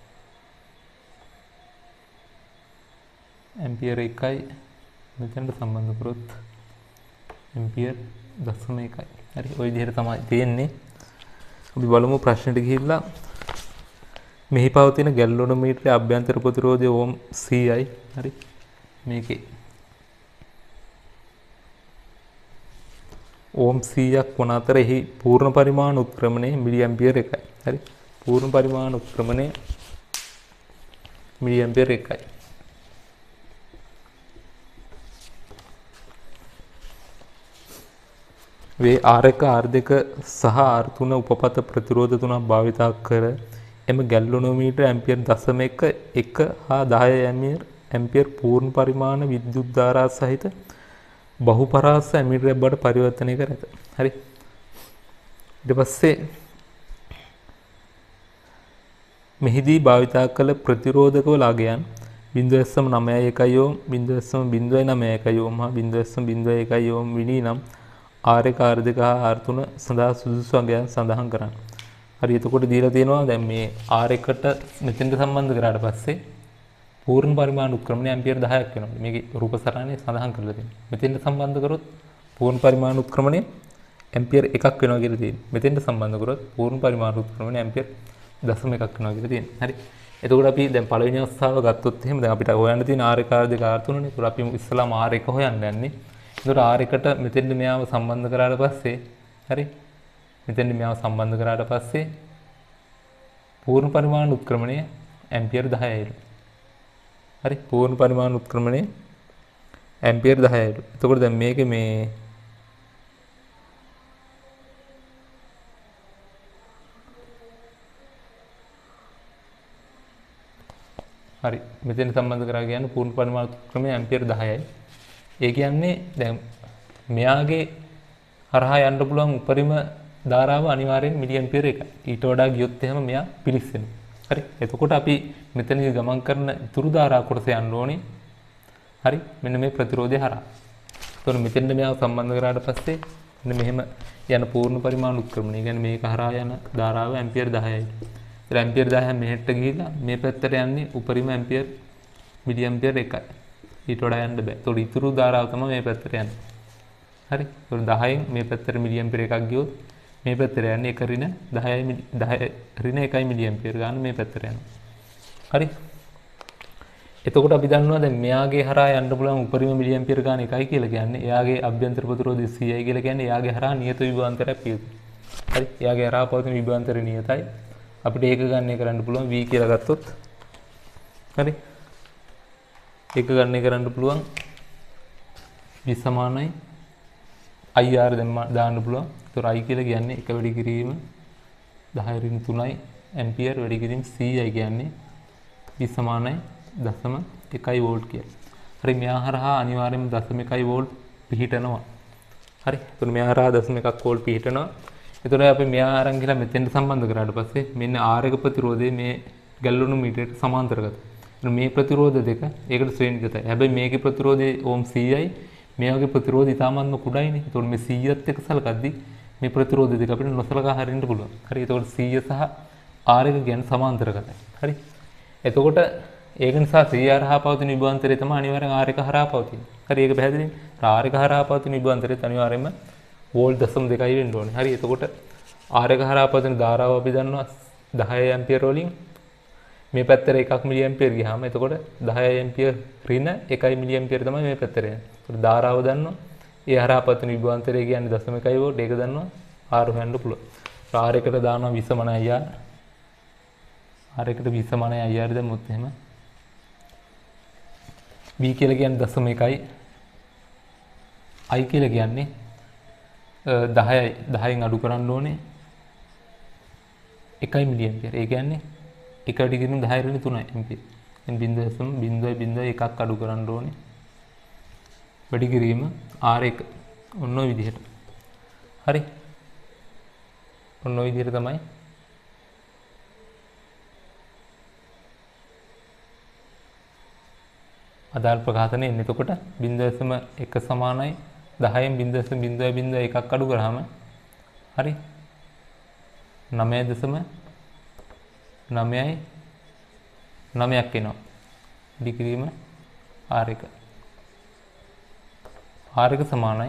ඇම්පියර් එකයි මෙතනට සම්බන්ධ කරොත් ඇම්පියර් දශම එකයි. හරි. ওই විදිහට තමයි තියෙන්නේ. අපි බලමු ප්‍රශ්නෙට ගිහිල්ලා. මෙහි පවතින ගැල්වනෝමීටරයේ අභ්‍යන්තර ප්‍රතිරෝධය ඕම් සීයයි. හරි. මේකේ ඕම් සීයක් වන අතර එහි පූර්ණ පරිමාණ උත්ක්‍රමණය මිලි ඇම්පියර් එකයි. හරි. පූර්ණ පරිමාණ උත්ක්‍රමණය මිලි ඇම්පියර් එකයි. වේ ආර් එක ආර් දෙක සහ ආර් තුන උපපත ප්‍රතිරෝධ තුනක් භාවිතා කර එම ගැල්වනෝමීටර ඇම්පියර් දශම එක එක හා දහය ඇම්පියර් ඇම්පියර් පූර්ණ පරිමාණ විද්‍යුත් ධාරා සහිත බහුපරාස ඇමීටරයක් බවට පරිවර්තනය කර ඇත. හරි. ඊට පස්සේ මෙහිදී භාවිතා කළ ප්‍රතිරෝධකවල අගයන් බිංදුව දශම නවය එකයි ඕම්, බිංදුව දශම බිංදුව නවය එකයි ඕම් හා බිංදුව දශම බිංදුව එකයි ඕම් විනී නම් ආර් එක ආර් දෙක හා ආර් තුන සඳහා සුදුසු අගයන් සඳහන් කරන්න. හරි. එතකොට දීලා තියෙනවා දැන් මේ ආර් එකට මෙතෙන්ට සම්බන්ධ කරාට පස්සේ පූර්ණ පරිමාණ උත්ක්‍රමණය ඇම්පියර් දහයක් වෙනවා. මේකේ රූප සටහනේ සඳහන් කරලා තියෙනවා. මෙතෙන්ට සම්බන්ධ කරොත් පූර්ණ පරිමාණ උත්ක්‍රමණය ඇම්පියර් එකක් වෙනවා කියලා තියෙනවා. මෙතෙන්ට සම්බන්ධ කරොත් පූර්ණ පරිමාණ උත්ක්‍රමණය ඇම්පියර් දශම එකක් වෙනවා කියලා තියෙනවා. හරි. එතකොට අපි දැන් පළවෙනි අවස්ථාව ගත්තොත් එහෙම දැන් අපිට හොයන්න තියෙන ආර් එක ආර් දෙක ආර් තුනනේ. ඒතකොට අපි ඉස්සලාම ආර් එක හොයන්න යන්නේ. එතකොට ආර් එකට මෙතෙන්ට මෙයාව සම්බන්ධ කරාට පස්සේ හරි. මෙතෙන්ට මෙයාව සම්බන්ධ කරාට පස්සේ පූර්ණ පරිමාණ උත්ක්‍රමණය ඇම්පියර් දහයයි. හරි. පූර්ණ පරිමාණ උත්ක්‍රමණය ඇම්පියර් දහයයි. එතකොට දැන් මේකේ මේ හරි. මෙතෙන් සම්බන්ධ කරා කියන්නේ පූර්ණ පරිමාණ උත්ක්‍රමණය ඇම්පියර් දහයයි. ඒ කියන්නේ දැන් මෙයාගේ හරහා යන්න පුළුවන් උපරිම ධාරාව අනිවාර්යෙන් මිලි ඇම්පියර් එකයි. ඊට වඩා ගියොත් එහෙම මෙයා පිලිස්සෙනවා. හරි. එතකොට අපි මෙතනදී ගමන් කරන ඉතුරු ධාරා කොටස යන්න ඕනේ. හරි. මෙන්න මේ ප්‍රතිරෝධය හරහා. එතකොට මෙතෙන්ද මෙයාව සම්බන්ධ කරාට පස්සේ මෙන්න මෙහෙම යන පූර්ණ පරිමාණ උත්ක්‍රමණය. ඒ කියන්නේ මේක හරහා යන ධාරාව ඇම්පියර් දහයයි. ඒතර ඇම්පියර් දහය මෙහෙට ගිහිල්ලා මේ පැත්තට යන්නේ උපරිම ඇම්පියර් මිලි ඇම්පියර් එකයි. ඊට වඩා යන්න බෑ. ඒතකොට ඉතුරු ධාරාව තමයි මේ පැත්තට යන්නේ. හරි. ඒතකොට දහයෙන් මේ පැත්තට මිලි ඇම්පියර් එකක් ගියොත් මේ පැත්තට යන්නේ එක ඍණ දහයයි දහය ඍණ එකයි මිලි ඇම්පියර් ගන්න මේ පැත්තට යනවා. හරි. එතකොට අපි දන්නවා දැන් මෙයාගේ හරහා යන්න පුළුවන් උපරිම මිලි ඇම්පියර් ගන්න එකයි කියලා කියන්නේ එයාගේ අභ්‍යන්තර ප්‍රතිරෝධය සීයයි කියලා කියන්නේ එයාගේ හරහා නියත විභවාන්තරයක් පියුතු. හරි. එයාගේ හරහා පවතින විභවාන්තරය නියතයි. අපිට ඒක ගන්න කරන්න පුළුවන් v කියලා ගත්තොත්. හරි. ඒක ගන්න කරන්න පුළුවන් v සමානයි ir දැම්ම දාන්න පුළුවන්. ඒතර i කියලා කියන්නේ එක වැඩි කිරීම දහය ඍණ තුනයි ඇම්පියර් වැඩි කිරීම සීයයි කියන්නේ v සමානයි දශම එකයි වෝල්ට් කියලා. හරි මෙයා හරහා අනිවාර්යයෙන්ම දශම එකයි වෝල්ට් පිහිටනවා. හරි. එතකොට මෙයා හරහා දශම එකක් වෝල්ට් පිහිටනවා. එතකොට අපි මෙයා අරන් ගිහලා මෙතෙන්ට සම්බන්ධ කරාට පස්සේ මෙන්න R එක ප්‍රතිරෝධය මේ ගැලවුණු මීටරයට සමාන්තරගත. මේ ප්‍රතිරෝධ දෙක ඒකට ශ්‍රේණිගතයි. හැබැයි මේකේ ප්‍රතිරෝධය ඕම් සීයයි මේ වගේ ප්‍රතිරෝධ ඉතාමත්ම කුඩායිනේ. එතකොට මේ සීයත් එක්ක සලකද්දී මේ ප්‍රතිරෝධ දෙක අපිට නොසලකා හරින්න පුළුවන්. හරි. එතකොට සීය සහ R එක කියන්නේ සමාන්තරගතයි. හරි. එතකොට ඒක නිසා සීය හරහා පවතින විභවාන්තරය තමයි අනිවාර්යෙන් R එක හරහා පවතින්නේ. හරි. ඒක පැහැදිලිද? R එක හරහා පවතින විභවාන්තරය අනිවාර්යෙන්ම වෝල්ට් දශම දෙකයි වෙන්න ඕනේ. හරි. එතකොට R එක හරහා පවතින ධාරාව අපි දන්නවා දහය ඇම්පියර් වලින් මේ පැත්තට එකක් මිලි ඇම්පියර් ගියාම එතකොට දහය ඇම්පියර් ඍණ එකයි මිලි ඇම්පියර් තමයි මේ පැත්තට යන්නේ. ඒකට ධාරාව දන්නවා. ඒ හරහා පවතින විභවාන්තරය කියන්නේ දශම එකයි වෝල්ට්. ඒක දන්නවා. R හොයන්න පුළුවන්. R එකට දානවා විස සමානයි I R. R එකට විස සමානයි I R දැම්මොත් එහෙම v කියලා කියන්නේ දශම එකයි i කියලා කියන්නේ දහයයි දහයෙන් අඩු කරන්න ඕනේ එකයි මිලි ඇම්පියර්. ඒ කියන්නේ එක වැඩි කිරීම දහය ඍණ තුනයි ඇම්පියර්. දැන් බිංදුව දශම බිංදුවයි බිංදුවයි එකක් අඩු කරන්න ඕනේ. වැඩි කිරීම R එක. ඔන්න ඔය විදිහට. හරි. ඔන්න ඔය විදිහට තමයි අදාළ ප්‍රකාශනය එන්නේ. එතකොට බිංදුව දශම එක සමානයි දහයෙන් බිංදුව දශම බිංදුවයි බිංදුවයි එකක් අඩු කරාම හරි නවය දශම නවයයි නවයක් එනවා. වැඩි කිරීම R එක. R එක සමානයි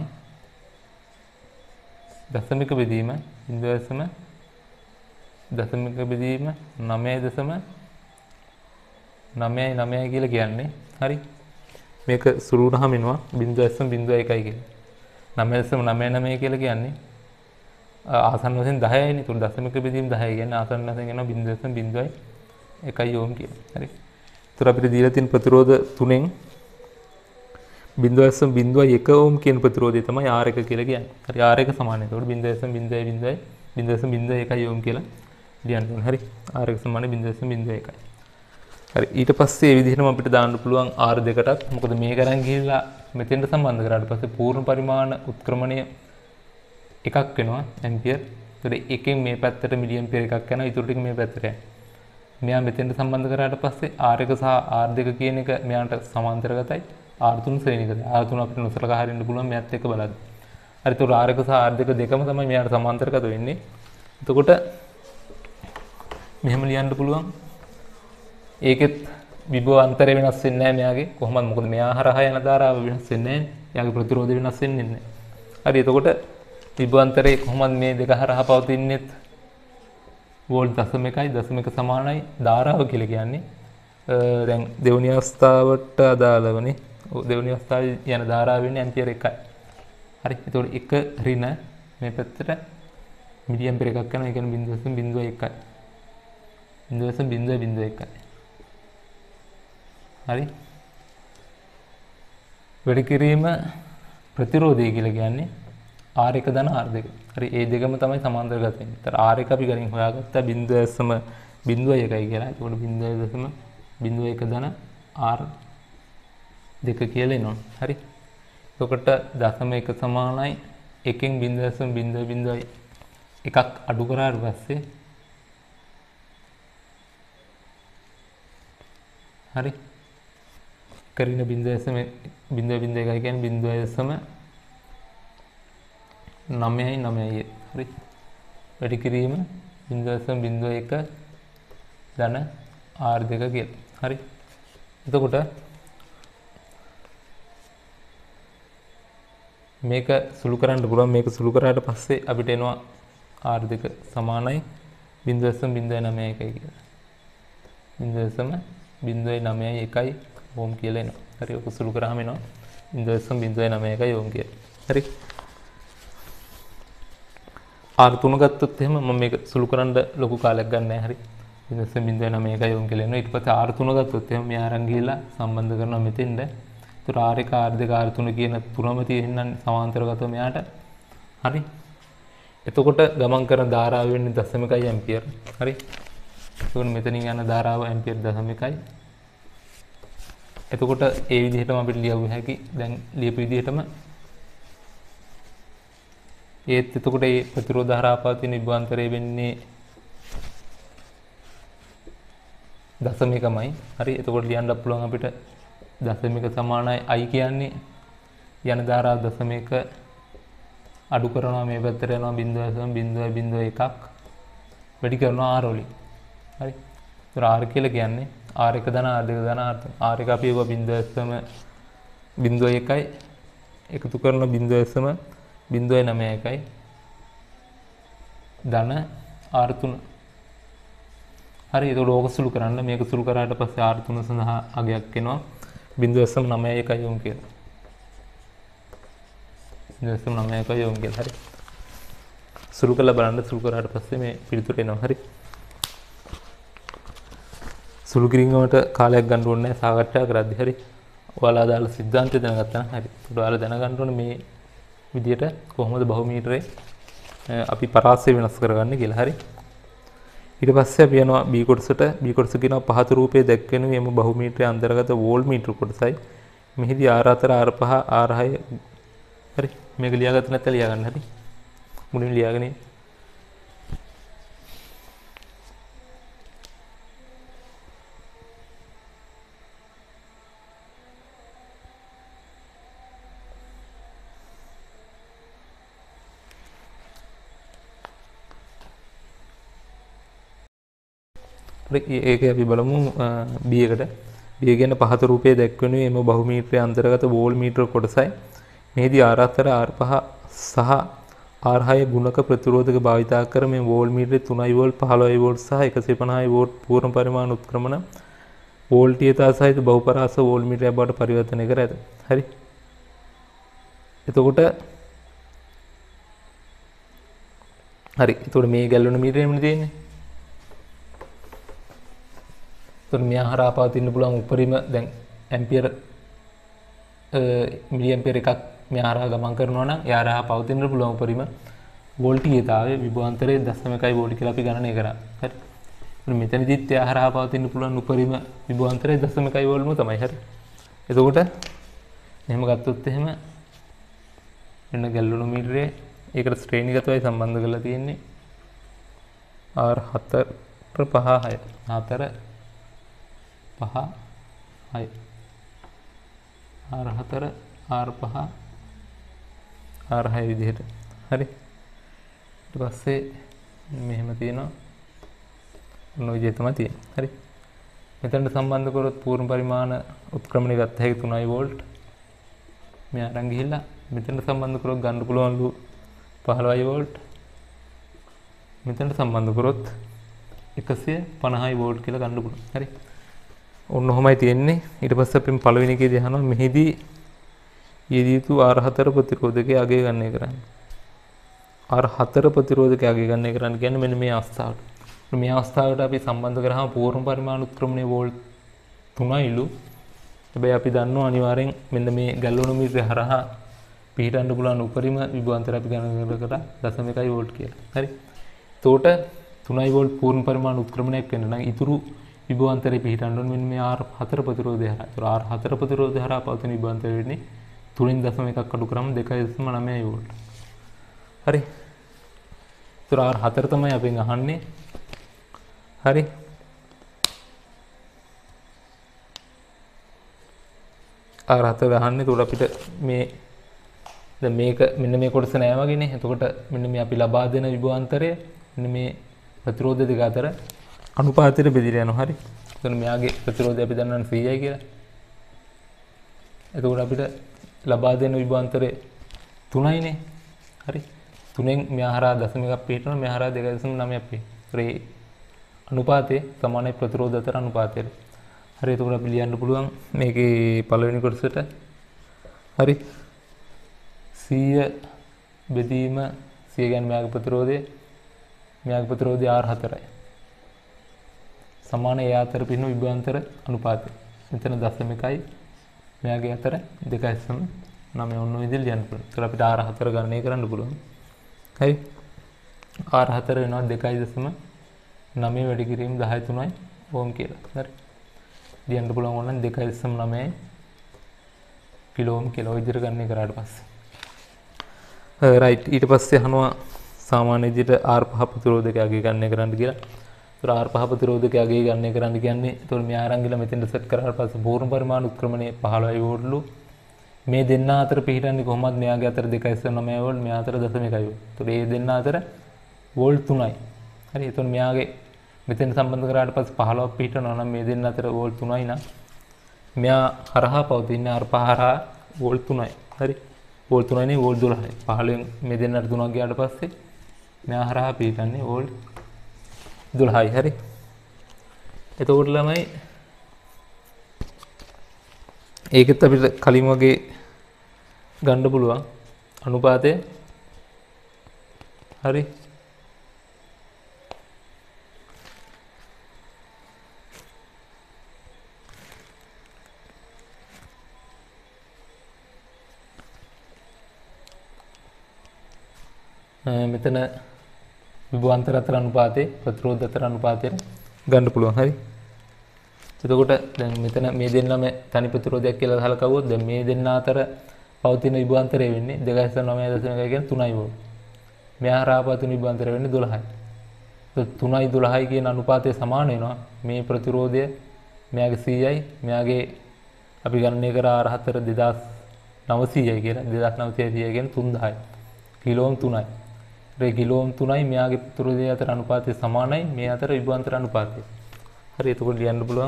දශමික බෙදීම බිංදුව දශම දශමික බෙදීම නවය දශම නවයයි නවයයි කියලා කියන්නේ. හරි. මේක සුළු වුණාම එනවා බිංදුව දශම බිංදුව එකයි කියලා. නවය දශම නවය නවය කියලා කියන්නේ ආසන්න වශයෙන් දහයයිනේ. ඒතකොට දශමික බෙදීම දහය කියන්නේ ආසන්න වශයෙන් එනවා බිංදුව දශම බිංදුවයි එකයි ඕම් කියලා. හරි. ඒතර අපිට දීලා තියෙන ප්‍රතිරෝධ තුනෙන් බිංදුව දශම බිංදුවයි එක ඕම් කියන ප්‍රතිරෝධය තමයි R එක කියලා කියන්නේ. හරි. R එක සමානයි. ඒතකොට බිංදුව දශම බිංදුවයි බිංදුවයි බිංදුව දශම බිංදුවයි එකයි ඕම් කියලා ලියන්න ඕනේ. හරි. R එක සමානයි බිංදුව දශම බිංදුවයි එකයි. හරි. ඊට පස්සේ මේ විදිහටම අපිට දාන්න පුළුවන් R දෙකටත්. මොකද මේක අරන් ගිහිල්ලා මෙතෙන්ට සම්බන්ධ කරාට පස්සේ පූර්ණ පරිමාණ උත්ක්‍රමණය එකක් වෙනවා ඇම්පියර්. ඒතර එකෙන් මේ පැත්තට මිලි ඇම්පියර් එකක් යනවා. ඊටු ටික මේ පැත්තට යනවා. මෙයා මෙතෙන්ට සම්බන්ධ කරාට පස්සේ R එක සහ R දෙක කියන එක මෙයාට සමාන්තරගතයි. R තුන ශ්‍රේණිගතයි. R තුන අපිට නොසලකා හරින්න පුළුවන් මෙයත් එක්ක බලද්දි. හරි. ඒතර R එක සහ R දෙක දෙකම තමයි මෙයාට සමාන්තරගත වෙන්නේ. එතකොට මෙහෙම ලියන්න පුළුවන්. ඒකෙත් විභව අන්තරය වෙනස් වෙන්නේ නැහැ මෙයාගේ. කොහොමද? මොකද මෙයා හරහා යන ධාරාව වෙනස් වෙන්නේ නැහැ. එයාගේ ප්‍රතිරෝධය වෙනස් වෙන්නේ නැහැ. හරි. එතකොට විභව අන්තරේ කොහොමද මේ දෙක හරහා පවතින්නේ? වෝල්ට් දශම එකයි දශම එක සමානයි ධාරාව කියලා කියන්නේ. දැන් දෙවෙනි අවස්ථාවට අදාළවනේ. දෙවෙනි අවස්ථාවේ යන ධාරාව වෙන්නේ ඇම්පියර් එකයි. හරි. එතකොට එක ඍණ මේ පැත්තට මිලි ඇම්පියර් එකක් යනවා. ඒ කියන්නේ බිංදුව දශම බිංදුව එකයි. බිංදුව දශම බිංදුව බිංදුව එකයි. හරි. වැඩි කිරීම ප්‍රතිරෝධය කියලා කියන්නේ R එක ධන R දෙක. හරි. ඒ දෙකම තමයි සමාන්තරගත වෙන්නේ. ඒතර R එක අපි ගණන් හොයාගත්තා බිංදුව දශම බිංදුව එකයි කියලා. ඒකට බිංදුව දශම බිංදුව එක ධන R දෙක කියලා එනවා. හරි. එතකොට දශම එක සමානයි එකෙන් බිංදුව දශම බිංදුව බිංදුව එකක් අඩු කරාට පස්සේ හරි. කරින බිංදුව දශම බිංදුව බිංදුව එකයි කියන්නේ බිංදුව දශම නවයයි නවයයි. හරි. වැඩි කිරීම zero point zero one ධන r two කියලා. හරි. එතකොට මේක සුළු කරන්න පුළුවන්. මේක සුළු කරාට පස්සේ අපිට එනවා r two සමානයි zero point zero nine one කියලා. zero point zero nine one ඕම් කියලා එනවා. හරි. ඔක සුළු කරාම එනවා zero point zero nine one ඕම් කියලා. හරි. r three ගත්තොත් එහෙම මම මේක සුළු කරන්න ලොකු කාලයක් ගන්න නැහැ. හරි. zero point zero nine one ඕම් කියලා එනවා. ඊට පස්සේ r three ගත්තොත් එහෙම මෙයා අරන් ගිහලා සම්බන්ධ කරනවා මෙතෙන්ද. ඒතර r one r two r three කියන තුනම තියෙනනම් සමාන්තරගතව මෙයාට. හරි. එතකොට ගමන් කරන ධාරාව වෙන්නේ දශමික ඇම්පියර්. හරි. එතකොට මෙතනින් යන ධාරාව ඇම්පියර් දශමිකයි. එතකොට ඒ විදිහටම අපිට ලියවු හැකි. දැන් ලියපු විදිහටම ඒත් එතකොට මේ ප්‍රතිරෝධ ධාරාපවතින විභවාන්තරය වෙන්නේ දශමිකමයි. හරි. එතකොට ලියන්න පුළුවන් අපිට දශමික සමානයි i කියන්නේ යන ධාරාව දශමික අඩු කරනවා මේ පැත්තට යනවා zero point zero zero one වැඩි කරනවා r වලින්. හරි. ඒතර r කියලා කියන්නේ r one ධන r two ධන r three. r one අපි ඒවා zero point zero one එකතු කරන zero point zero nine one ධන r three. හරි. ඒක ලෝක සුළු කරන්න මේක සුළු කරාට පස්සේ r three සඳහා අගයක් එනවා zero point nine one ඕම් කියලා. zero point nine one ඕම් කියලා. හරි. සුළු කරලා බලන්න සුළු කරාට පස්සේ මේ පිළිතුර එනවා. හරි. සුළු කිරීමකට කාලයක් ගන්න ඕනේ නැහැ සාකච්ඡා කරද්දී. හරි. ඔයාලා දාලා සිද්ධාන්තය දැනගත්තා නම් හරි. ඒකට ඔයාලා දැනගන්න ඕනේ මේ විදියට කොහොමද බහුමීටරේ අපි පරාසය වෙනස් කරගන්නේ කියලා. හරි. ඊට පස්සේ අපි යනවා B කොටසට. B කොටස කියනවා පහත රූපයේ දැක්වෙන මෙම බහුමීටරයේ අන්තර්ගත වෝල්ට්මීටර කොටසයි. මෙහිදී R four R five R six. හරි. මේක ලියාගත්ත නැත්නම් ලියා ගන්න. හරි. මුලින් ලියාගෙන ඉන්න. ඒක අපි බලමු B එකට. B කියන්නේ පහත රූපයේ දැක්වෙනුයේ එම බහුමීටරයේ අන්තර්ගත වෝල්ට්මීටර කොටසයි. මෙහිදී R four R five සහ R six ගුණක ප්‍රතිරෝධක භාවිතා කර මේ වෝල්ට්මීටරේ three වෝල්ට් fifteen වෝල්ට් සහ one hundred fifty වෝල්ට් පූර්ණ පරිමාණ උත්ක්‍රමන වෝල්ටීයතා සහිත බහුපරාස වෝල්ට්මීටරයක් බවට පරිවර්තනය කර ඇත. හරි. එතකොට හරි. එතකොට මේ ගැලවෙන මීටරෙන්නේ තියෙන්නේ. මෙයා හරහා පවතින්න පුළුවන් උපරිම දැන් ඇම්පියර් මිලි ඇම්පියර් එකක් මෙයා හරහා ගමන් කරනවා නම් එයා හරහා පවතින්න පුළුවන් උපරිම වෝල්ටීයතාවය විභවාන්තරයේ දශමික වෝල්ට් කියලා අපි ගණනය කරා. හරි. මෙතනදිත් එයා හරහා පවතින්න පුළුවන් උපරිම විභවාන්තරයේ දශමික වෝල්ට්ම තමයි. හරි. එතකොට එහෙම ගත්තොත් එහෙම වෙන ගැලවුණු මීටරේ ඒකට ශ්‍රේණිගතවයි සම්බන්ධ කරලා තියෙන්නේ R four five six four පහ හය R four R five R six විදිහට. හරි. ඊට පස්සේ මෙහෙම තියෙනවා. මොන විදිහට තමයි තියෙන්නේ. හරි. මෙතනට සම්බන්ධ කරොත් පූර්ණ පරිමාණ උත්ක්‍රමණය ගත්ත හැකි three වෝල්ට්. මෙයා අරන් ගිහිල්ලා මෙතනට සම්බන්ධ කරොත් ගන්න පුළුවන්ලු fifteen වෝල්ට්. මෙතනට සම්බන්ධ කරොත් one hundred fifty වෝල්ට් කියලා ගන්න පුළුවන්. හරි. ඔන්න ඔහොමයි තියෙන්නේ. ඊට පස්සේ අපි පළවෙනි එකේදී අහනවා මෙහිදී යෙදී යුතු R four ප්‍රතිරෝධකයේ අගය ගණනය කරන්න. R four ප්‍රතිරෝධකයේ අගය ගණනය කරන්න කියන්නේ මෙන්න මේ අවස්ථාවට. මේ අවස්ථාවට අපි සම්බන්ධ කරාම පූර්ණ පරිමාණ උත්ක්‍රමණයේ වෝල්ට් තුනයිලු. හැබැයි අපි දන්නවා අනිවාර්යෙන් මෙන්න මේ ගැලවුණු මීටරය හරහා පිහිටන්න පුළුවන් උපරිම විභවාන්තර අපි ගණනය කරලා දශමික වෝල්ට් කියලා. හරි. එතකොට three වෝල්ට් පූර්ණ පරිමාණ උත්ක්‍රමණයක් වෙන්න නම් ඉතුරු විභවාන්තරේ පිහිටන්න ඕනේ මෙන්න මේ R four ප්‍රතිරෝධය හරහා. ඒතර R four ප්‍රතිරෝධය හරහා පවතින විභවාන්තරය වෙන්නේ three දශම එකක් අඩු කරාම two දශම nine වෝල්ට්. හරි. ඒතර R four තමයි අපෙන් අහන්නේ. හරි. R four අහන්නේ. ඒතර අපිට මේ දැන් මේක මෙන්න මේ කොටස නෑ වගේනේ. එතකොට මෙන්න මේ අපි ලබා දෙන විභවාන්තරය මෙන්න මේ ප්‍රතිරෝධ දෙක අතර අනුපාතයට බෙදලා යනවා. හරි. එතකොට මෙයාගේ ප්‍රතිරෝධය අපි දන්නවනේ සීයයි කියලා. එතකොට අපිට ලබා දෙන විභවාන්තරය තුනයිනේ. හරි. තුනෙන් මෙයා හරහා දශමිකක් පිටනවා, මෙයා හරහා දෙක දශම නවයක් පිටනවා. ඒ අනුපාතය සමානයි ප්‍රතිරෝධ අතර අනුපාතයට. හරි. එතකොට අපි ලියන්න පුළුවන් මේකේ පළවෙනි කොටසට. හරි. සීය බෙදීම සීය කියන්නේ මෙයාගේ ප්‍රතිරෝධය, මෙයාගේ ප්‍රතිරෝධය ආර් හතරයි. සමාන ඒ අතර පින්න විභවාන්තර අනුපාතය. මෙතන දශමිකයි මෙයාගේ අතර දෙක දශම නවය ඔන්න ඔය විදිහට ලියන්න පුළුවන්. ඒතර අපිට ආර් හතර ගණනය කරන්න පුළුවන්. හරි. ආර් හතර වෙනවා දෙක දශම නවය වැඩි කිරීම දහය තුනයි ඕම් කියලා. හරි. ලියන්න පුළුවන් ඕනනම් දෙක දශම නවයයි කිලෝ ඕම් කියලා ඔය විදිහට ගණනය කරාට පස්සේ. රයිට්. ඊට පස්සේ අහනවා සාමාන්‍ය විදිහට ආර් පහ ප්‍රතිරෝධකයක් අගය ගණනය කරන්න කියලා. ඒතර ආර් පහ ප්‍රතිරෝධකයක් අගය ගණනය කරන්න කියන්නේ ඒතර මේ ආරන් ගිහලා මෙතෙන්ට සෙට් කරාට පස්සේ පූර්ණ පරිමාණ උත්ක්‍රමණය පහළොවයි වෝල්ට්ලු මේ දෙන්න අතර පිහිටන්නේ කොහොමද? මෙයාගේ අතර දෙක දශම නවය වෝල්ට්, මෙයා අතර දශම එකයි වෝල්ට්. ඒතර මේ දෙන්න අතර වෝල්ට් තුනයි. හරි. ඒතර මෙයාගේ මෙතෙන් සම්බන්ධ කරාට පස්සේ පහළොවක් පිහිටනවා නම් මේ දෙන්න අතර වෝල්ට් තුනයි නම් මෙයා හරහා පවතින ආර් පහ හරහා වෝල්ට් තුනයි. හරි. වෝල්ට් තුනයි නේ වෝල්ට් දොළහයි. පහළොවෙන් මේ දෙන්නට තුනක් ගියාට පස්සේ මෙයා හරහා පිහිටන්නේ වෝල්ට් දොළහයි. හරි. එතකොට ළමයි ඒකත් අපිට කලින් වගේ ගන්න පුළුවන් අනුපාතය. හරි. මෙතන විභවාන්තර අතර අනුපාතේ ප්‍රතිරෝධ අතර අනුපාතයට ගන්න පුළුවන්. හරි. එතකොට දැන් මෙතන මේ දෙන්නම තනි ප්‍රතිරෝධයක් කියලා හලකවුවොත් දැන් මේ දෙන්න අතර පවතින විභවාන්තරය වෙන්නේ දෙක දශම නවය දශම එකයි කියන්නේ තුනයි වෝල්ට්. මෙහා හරහා පවතින විභවාන්තරය වෙන්නේ දොළහයි. ඒ තුනයි දොළහයි කියන අනුපාතය සමාන වෙනවා මේ ප්‍රතිරෝධය මෙයාගේ සීයයි මෙයාගේ අපි ගණනය කර ආර් හතර දෙදාස් නවසීයයි කියලා දෙදාස් නවසීය කියන්නේ තුන්දහයි. කිලෝ ඕම් තුනයි. ඒ කිලෝ ඕම් තුනයි මෙයාගේ ප්‍රතිරෝධය අතර අනුපාතය සමානයි මේ අතර විභවාන්තර අනුපාතය. හරි. එතකොට ලියන්න පුළුවන්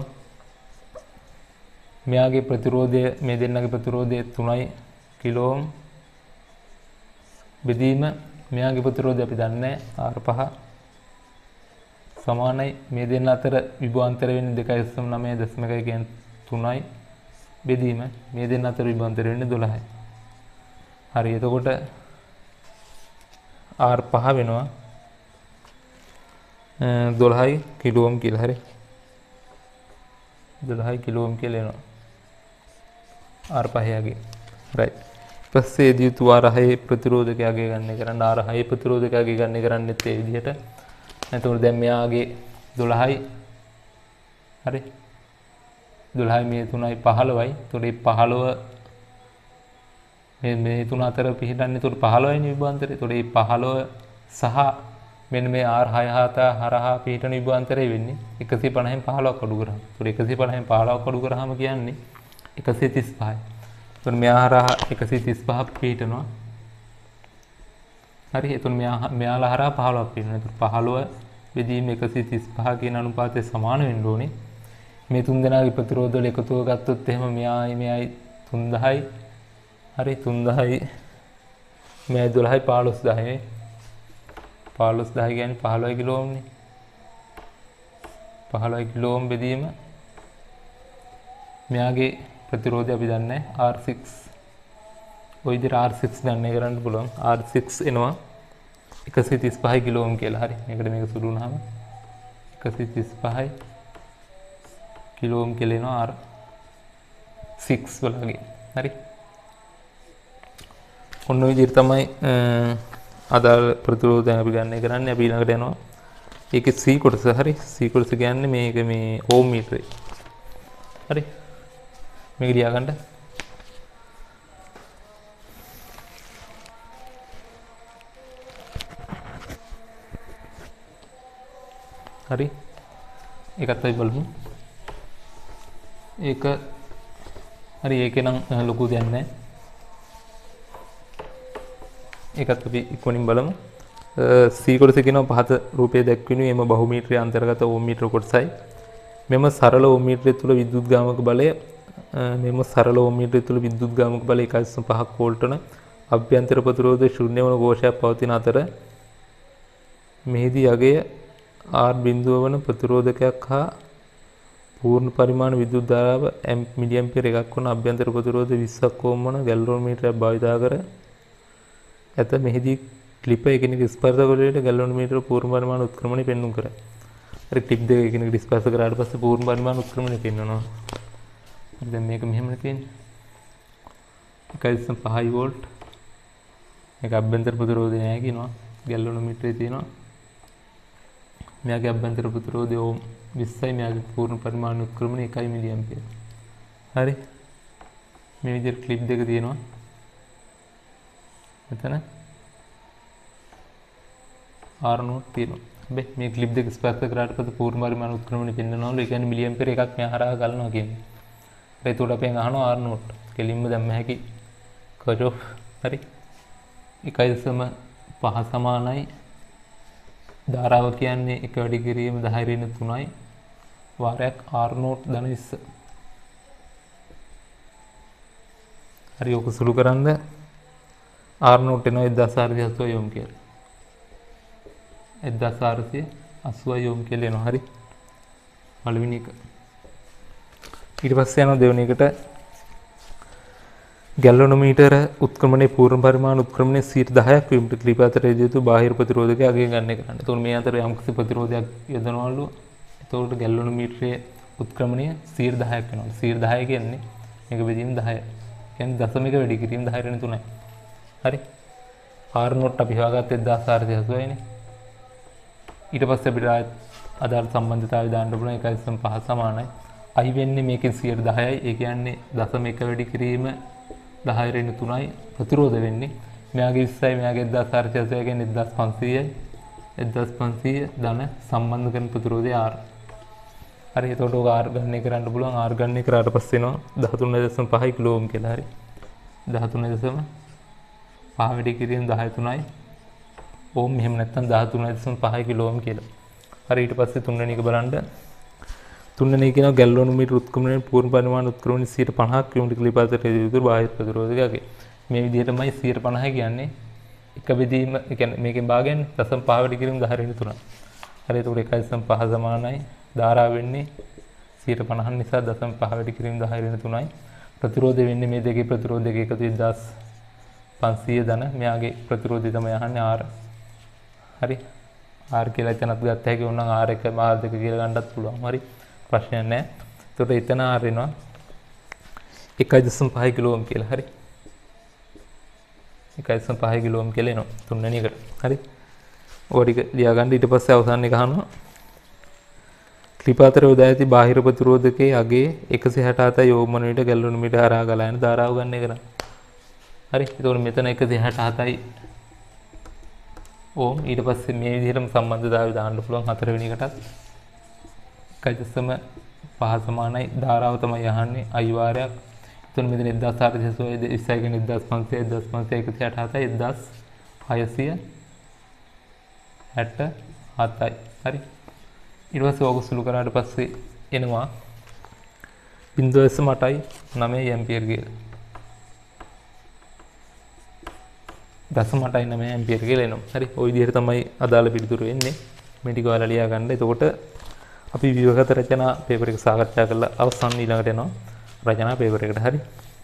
මෙයාගේ ප්‍රතිරෝධය මේ දෙන්නගේ ප්‍රතිරෝධය තුනයි කිලෝ ඕම් බෙදීම මෙයාගේ ප්‍රතිරෝධය අපි දන්නේ ආර් පහ සමානයි මේ දෙන්න අතර විභවාන්තර වෙන්නේ දෙක දශම නවය දශම එකයි කියන්නේ තුනයි බෙදීම මේ දෙන්න අතර විභවාන්තර වෙන්නේ දොළහයි. හරි. එතකොට ආර් පහ වෙනවා දොළහයි කිලෝ ඕම් කියලා. හරි. දොළහයි කිලෝ ඕම් කියලා එනවා ආර් පහ යගේ. රයිට්. ඊපස්සේ දී යුතු ආර් හය ප්‍රතිරෝධකයක් අගය ගන්න කරන්න ආර් හය ප්‍රතිරෝධකයක් අගය ගන්න කරන්නෙත් ඒ විදිහට. එතකොට දැන් මෙයාගේ දොළහයි. හරි. දොළහයි මේ තුනයි පහළොවයි. එතකොට මේ පහළොව මේ මේ තුන අතර පිහිටන්නේ එතකොට පහළොවයි නේ විභවාන්තරය. එතකොට මේ පහළොව සහ මෙන්න මේ ආර් හය හරහා පිහිටන විභවාන්තරය වෙන්නේ එකසිය පනහෙන් පහළොවක් අඩු කරාම. එතකොට එකසිය පනහෙන් පහළොවක් අඩු කරාම කියන්නේ එකසිය තිස් පහයි. එතකොට මෙයා හරහා එකසිය තිස් පහක් පිහිටනවා. හරි. එතකොට මෙයා මෙයාලා හරහා පහළොවක් පිහිටනවා. එතකොට පහළොව බෙදීම එකසිය තිස් පහ කියන අනුපාතය සමාන වෙන්න ඕනේ. මේ තුන් දෙනාගේ ප්‍රතිරෝධ වල එකතුව ගත්තොත් එහෙම මෙයායි මෙයයි තුන්දහයි. හරි. තුන්දහයි මෙයයි දොළහයි පහළොස් දහයි. පහළොස් දහය කියන්නේ පහළොවයි කිලෝ ඕම්නේ. පහළොවයි කිලෝ ඕම් බෙදීම මෙයාගේ ප්‍රතිරෝධය අපි දන්නේ ආර් සික්ස්. ඔය විදිහට ආර් සික්ස් ගණනය කරන්න පුළුවන්. ආර් සික්ස් එනවා එකසිය තිස් පහයි කිලෝ ඕම් කියලා. හරි. මේකට මේක සුළු වුණාම එකසිය තිස් පහයි කිලෝ ඕම් කියලා එනවා ආර් සික්ස් වලගේ. හරි. ඔන්න ඔය විදිහට තමයි අදාළ ප්‍රතිරෝධය අපි ගණනය කරන්නේ. අපි ඊළඟට යනවා ඒකේ C කොටස. හරි. C කොටස කියන්නේ මේක මේ ඕම් මීටරේ. හරි. මේක ලියා ගන්න. හරි. ඒකත් අපි බලමු. ඒක හරි. ඒකේ නම් ලොකු දෙයක් නැහැ. ඒකත් අපි ඉක්මනින් බලමු. C කොටස කියනවා පහත රූපයේ දැක්වෙනු එම බහුමීටරයේ අන්තර්ගත ඕම් මීටර කොටසයි. මෙම සරල ඕම් මීටරය තුළ විද්‍යුත් ගාමක බලය මෙම සරල ඕම් මීටරය තුළ විද්‍යුත් ගාමක බලය එකයි දශම පහක් වෝල්ට් වන අභ්‍යන්තර ප්‍රතිරෝධය ශූන්‍ය වන කෝෂයක් පවතින අතර මෙහිදී යගය R බිඳුව වන ප්‍රතිරෝධකයක් හා පූර්ණ පරිමාණ විද්‍යුත් ධාරාව මිලි ඇම්පියර් එකක් වන අභ්‍යන්තර ප්‍රතිරෝධය විස්සක් ඕම් වන ගැලෝමීටරයක් භාවිත කර ඇත. මෙහිදී ක්ලිප එකිනෙක ස්පර්ශ කරලට ගැලෝමීටර පූර්ණ පරිමාණ උත්ක්‍රමණය පෙන්වු කරයි. හරි ක්ලිප් දෙක එකිනෙක ස්පර්ශ කරාට පස්සේ පූර්ණ පරිමාණ උත්ක්‍රමණය පෙන්වනවා. හරි දැන් මේක මෙහෙමනේ තියෙන්නේ. එකයි දශම පහයි වෝල්ට්. මේක අභ්‍යන්තර ප්‍රතිරෝධය නෑ කියනවා. ගැලෝමීටරේ තියෙනවා. මෙයාගේ අභ්‍යන්තර ප්‍රතිරෝධය ඕම් විස්සයි මෙයාගේ පූර්ණ පරිමාණ උත්ක්‍රමණය එකයි මිලි ඇම්පියර්. හරි. මේ විදිහට ක්ලිප් දෙක තියෙනවා. මෙතන R නෝට් තියෙනවා. හැබැයි මේ ක්ලිප් දෙක ස්පර්ශ කරාට පස්සේ පූර්ණ පරිමාණ උත්ක්‍රමණය පෙන්වනවලු. ඒ කියන්නේ මිලි ඇම්පියර් එකක් මෙහා හරහා ගලනවා කියන්නේ. හරි ඒකට අපි අහනවා R නෝට්. කෙලින්ම දැම්ම හැකි කර්ව්. හරි. එකයි දශම පහ සමානයි ධාරාව කියන්නේ එක වැඩි කිරීම දහය ඍණ තුනයි වාරයක් R නෝට් ධන විස්ස. හරි ඔක සුළු කරන්ද R නෝට් එනවා එක්දාස් හාරසිය අසූවයි යොම් කියලා. එක්දාස් හාරසිය අසූවයි යොම් කියලා එනවා. හරි. පළවෙනි එක. ඊට පස්සේ යනවා දෙවෙනි එකට. ගැලෝමීටර උත්ක්‍රමණයේ පූර්ණ පරිමාණ උත්ක්‍රමණයේ සියයට දහයක් වීමට ක්ලිප අතර යොදතු බාහිර ප්‍රතිරෝධකය අගය ගන්න කරන්න. එතකොට මේ අතර යම් කිසි ප්‍රතිරෝධයක් යොදනවලු. එතකොට ගැලෝමීටරයේ උත්ක්‍රමණය සියයට දහයක් වෙනවා. සියයට දහය කියන්නේ මේක බෙදීම දහය. කියන්නේ දශමික වැඩි කිරීම දහය ඍණ තුනයි. හරි. R නෝට් අපි හොයාගත්තේ එක්දාස් හාරසිය අසූවයි නේ. ඊට පස්සේ අපිට අදාළ සම්බන්ධතාවය දාන්න පුළුවන් එකයි දශම පහ සමානයි. I වෙන්නේ මේකෙන් සියයට දහයයි. ඒ කියන්නේ දශම එක වැඩි කිරීම දහය ඍණ තුනයි ප්‍රතිරෝධ වෙන්නේ. මෙයාගේ විස්සයි මෙයාගේ එක්දාස් හාරසිය අසූවයි කියන්නේ එක්දාස් පන්සීයයි. එක්දාස් පන්සීය ධන සම්බන්ධ කරන ප්‍රතිරෝධය R. හරි. එතකොට ඔක R ගණනය කරන්න පුළුවන්. R ගණනය කරාට පස්සේ එනවා දහතුන දශම පහයි කිලෝ ඕම් කියලා. හරි. දහතුන දශම පහ වැඩි කිරීම දහය තුනයි ඕම්. මෙහෙම නැත්නම් දහතුන දශම පහයි කිලෝ ඕම් කියලා. හරි. ඊට පස්සේ තුන්වෙනි එක බලන්න. තුන්වෙනි එක කියනවා ගැලෝමීටර උත්ක්‍රමණයේ පූර්ණ පරිමාණ උත්ක්‍රමණය සියයට පනහක් වීමට ක්ලිප අතර යොදතු බාහිර ප්‍රතිරෝධකයගේ. මේ විදිහටමයි සියයට පනහ කියන්නේ එක බෙදීම. ඒ කියන්නේ මේකෙන් භාගයෙන් දශම පහ වැඩි කිරීම දහය ඍණ තුනයි. හරි. එතකොට එකයි දශම පහ සමානයි ධාරාව වෙන්නේ සියයට පනහ නිසා දශම පහ වැඩි කිරීම දහය ඍණ තුනයි. ප්‍රතිරෝධය වෙන්නේ මේ දෙකේ ප්‍රතිරෝධ දෙක එකතු එක්දාස් පන්සීය ධන. මෙයාගේ ප්‍රතිරෝධය තමයි අහන්නේ R. හරි. R කියලා එතනත් ගත්ත හැකි වුණා නම් R එක R දෙක කියලා ගන්නත් පුළුවන්. හරි. ප්‍රශ්නයක් නැහැ. එතකොට එතන R වෙනවා එකයි දශම පහයි කිලෝ ඕම් කියලා. හරි. එකයි දශම පහයි කිලෝ ඕම් කියලා එනවා තුන්වෙනි එකට. හරි. ඔය ටික ලියා ගන්න. ඊට පස්සේ අවසාන එක අහනවා ක්ලිප අතර යොදා ඇති බාහිර ප්‍රතිරෝධකයේ අගේ එකසිය හැට හතයි ඕම් වන විට ගැලෝමීටර හරහා ගලා යන ධාරාව ගන්න එක නේද? හරි. එතකොට මෙතන එකසිය හැට හතයි ඕම්. ඊට පස්සේ මේ විදිහටම සම්බන්ධතාවය දාන්න පුළුවන් හතරවෙනි එකටත්. එකයි දශම පහ සමානයි ධාරාව තමයි අහන්නේ I වාරයක්. එතකොට මෙතන එක්දාස් හාරසිය අසූවයි විස්සයි කියන්නේ එක්දාස් පන්සීය එක්දාස් පන්සීය එකසිය හැට හතයි එක්දාස් හයසිය හැට හතයි. හරි. ඊට පස්සේ ඕක සුළු කරාට පස්සේ එනවා බිංදුව දශම අටයි නවය ඇම්පියර් කියලා. දශම අටයි නවය ඇම්පියර් කියලා එනවා. හරි. ওই විදිහට තමයි අදාළ පිළිතුරු එන්නේ. මේ ටික ඔයාලා ලියා ගන්න. එතකොට අපි විවගත රචනා පේපර් එක සාකච්ඡා කරලා අවසන් ඊළඟට යනවා රචනා පේපර් එකට. හරි.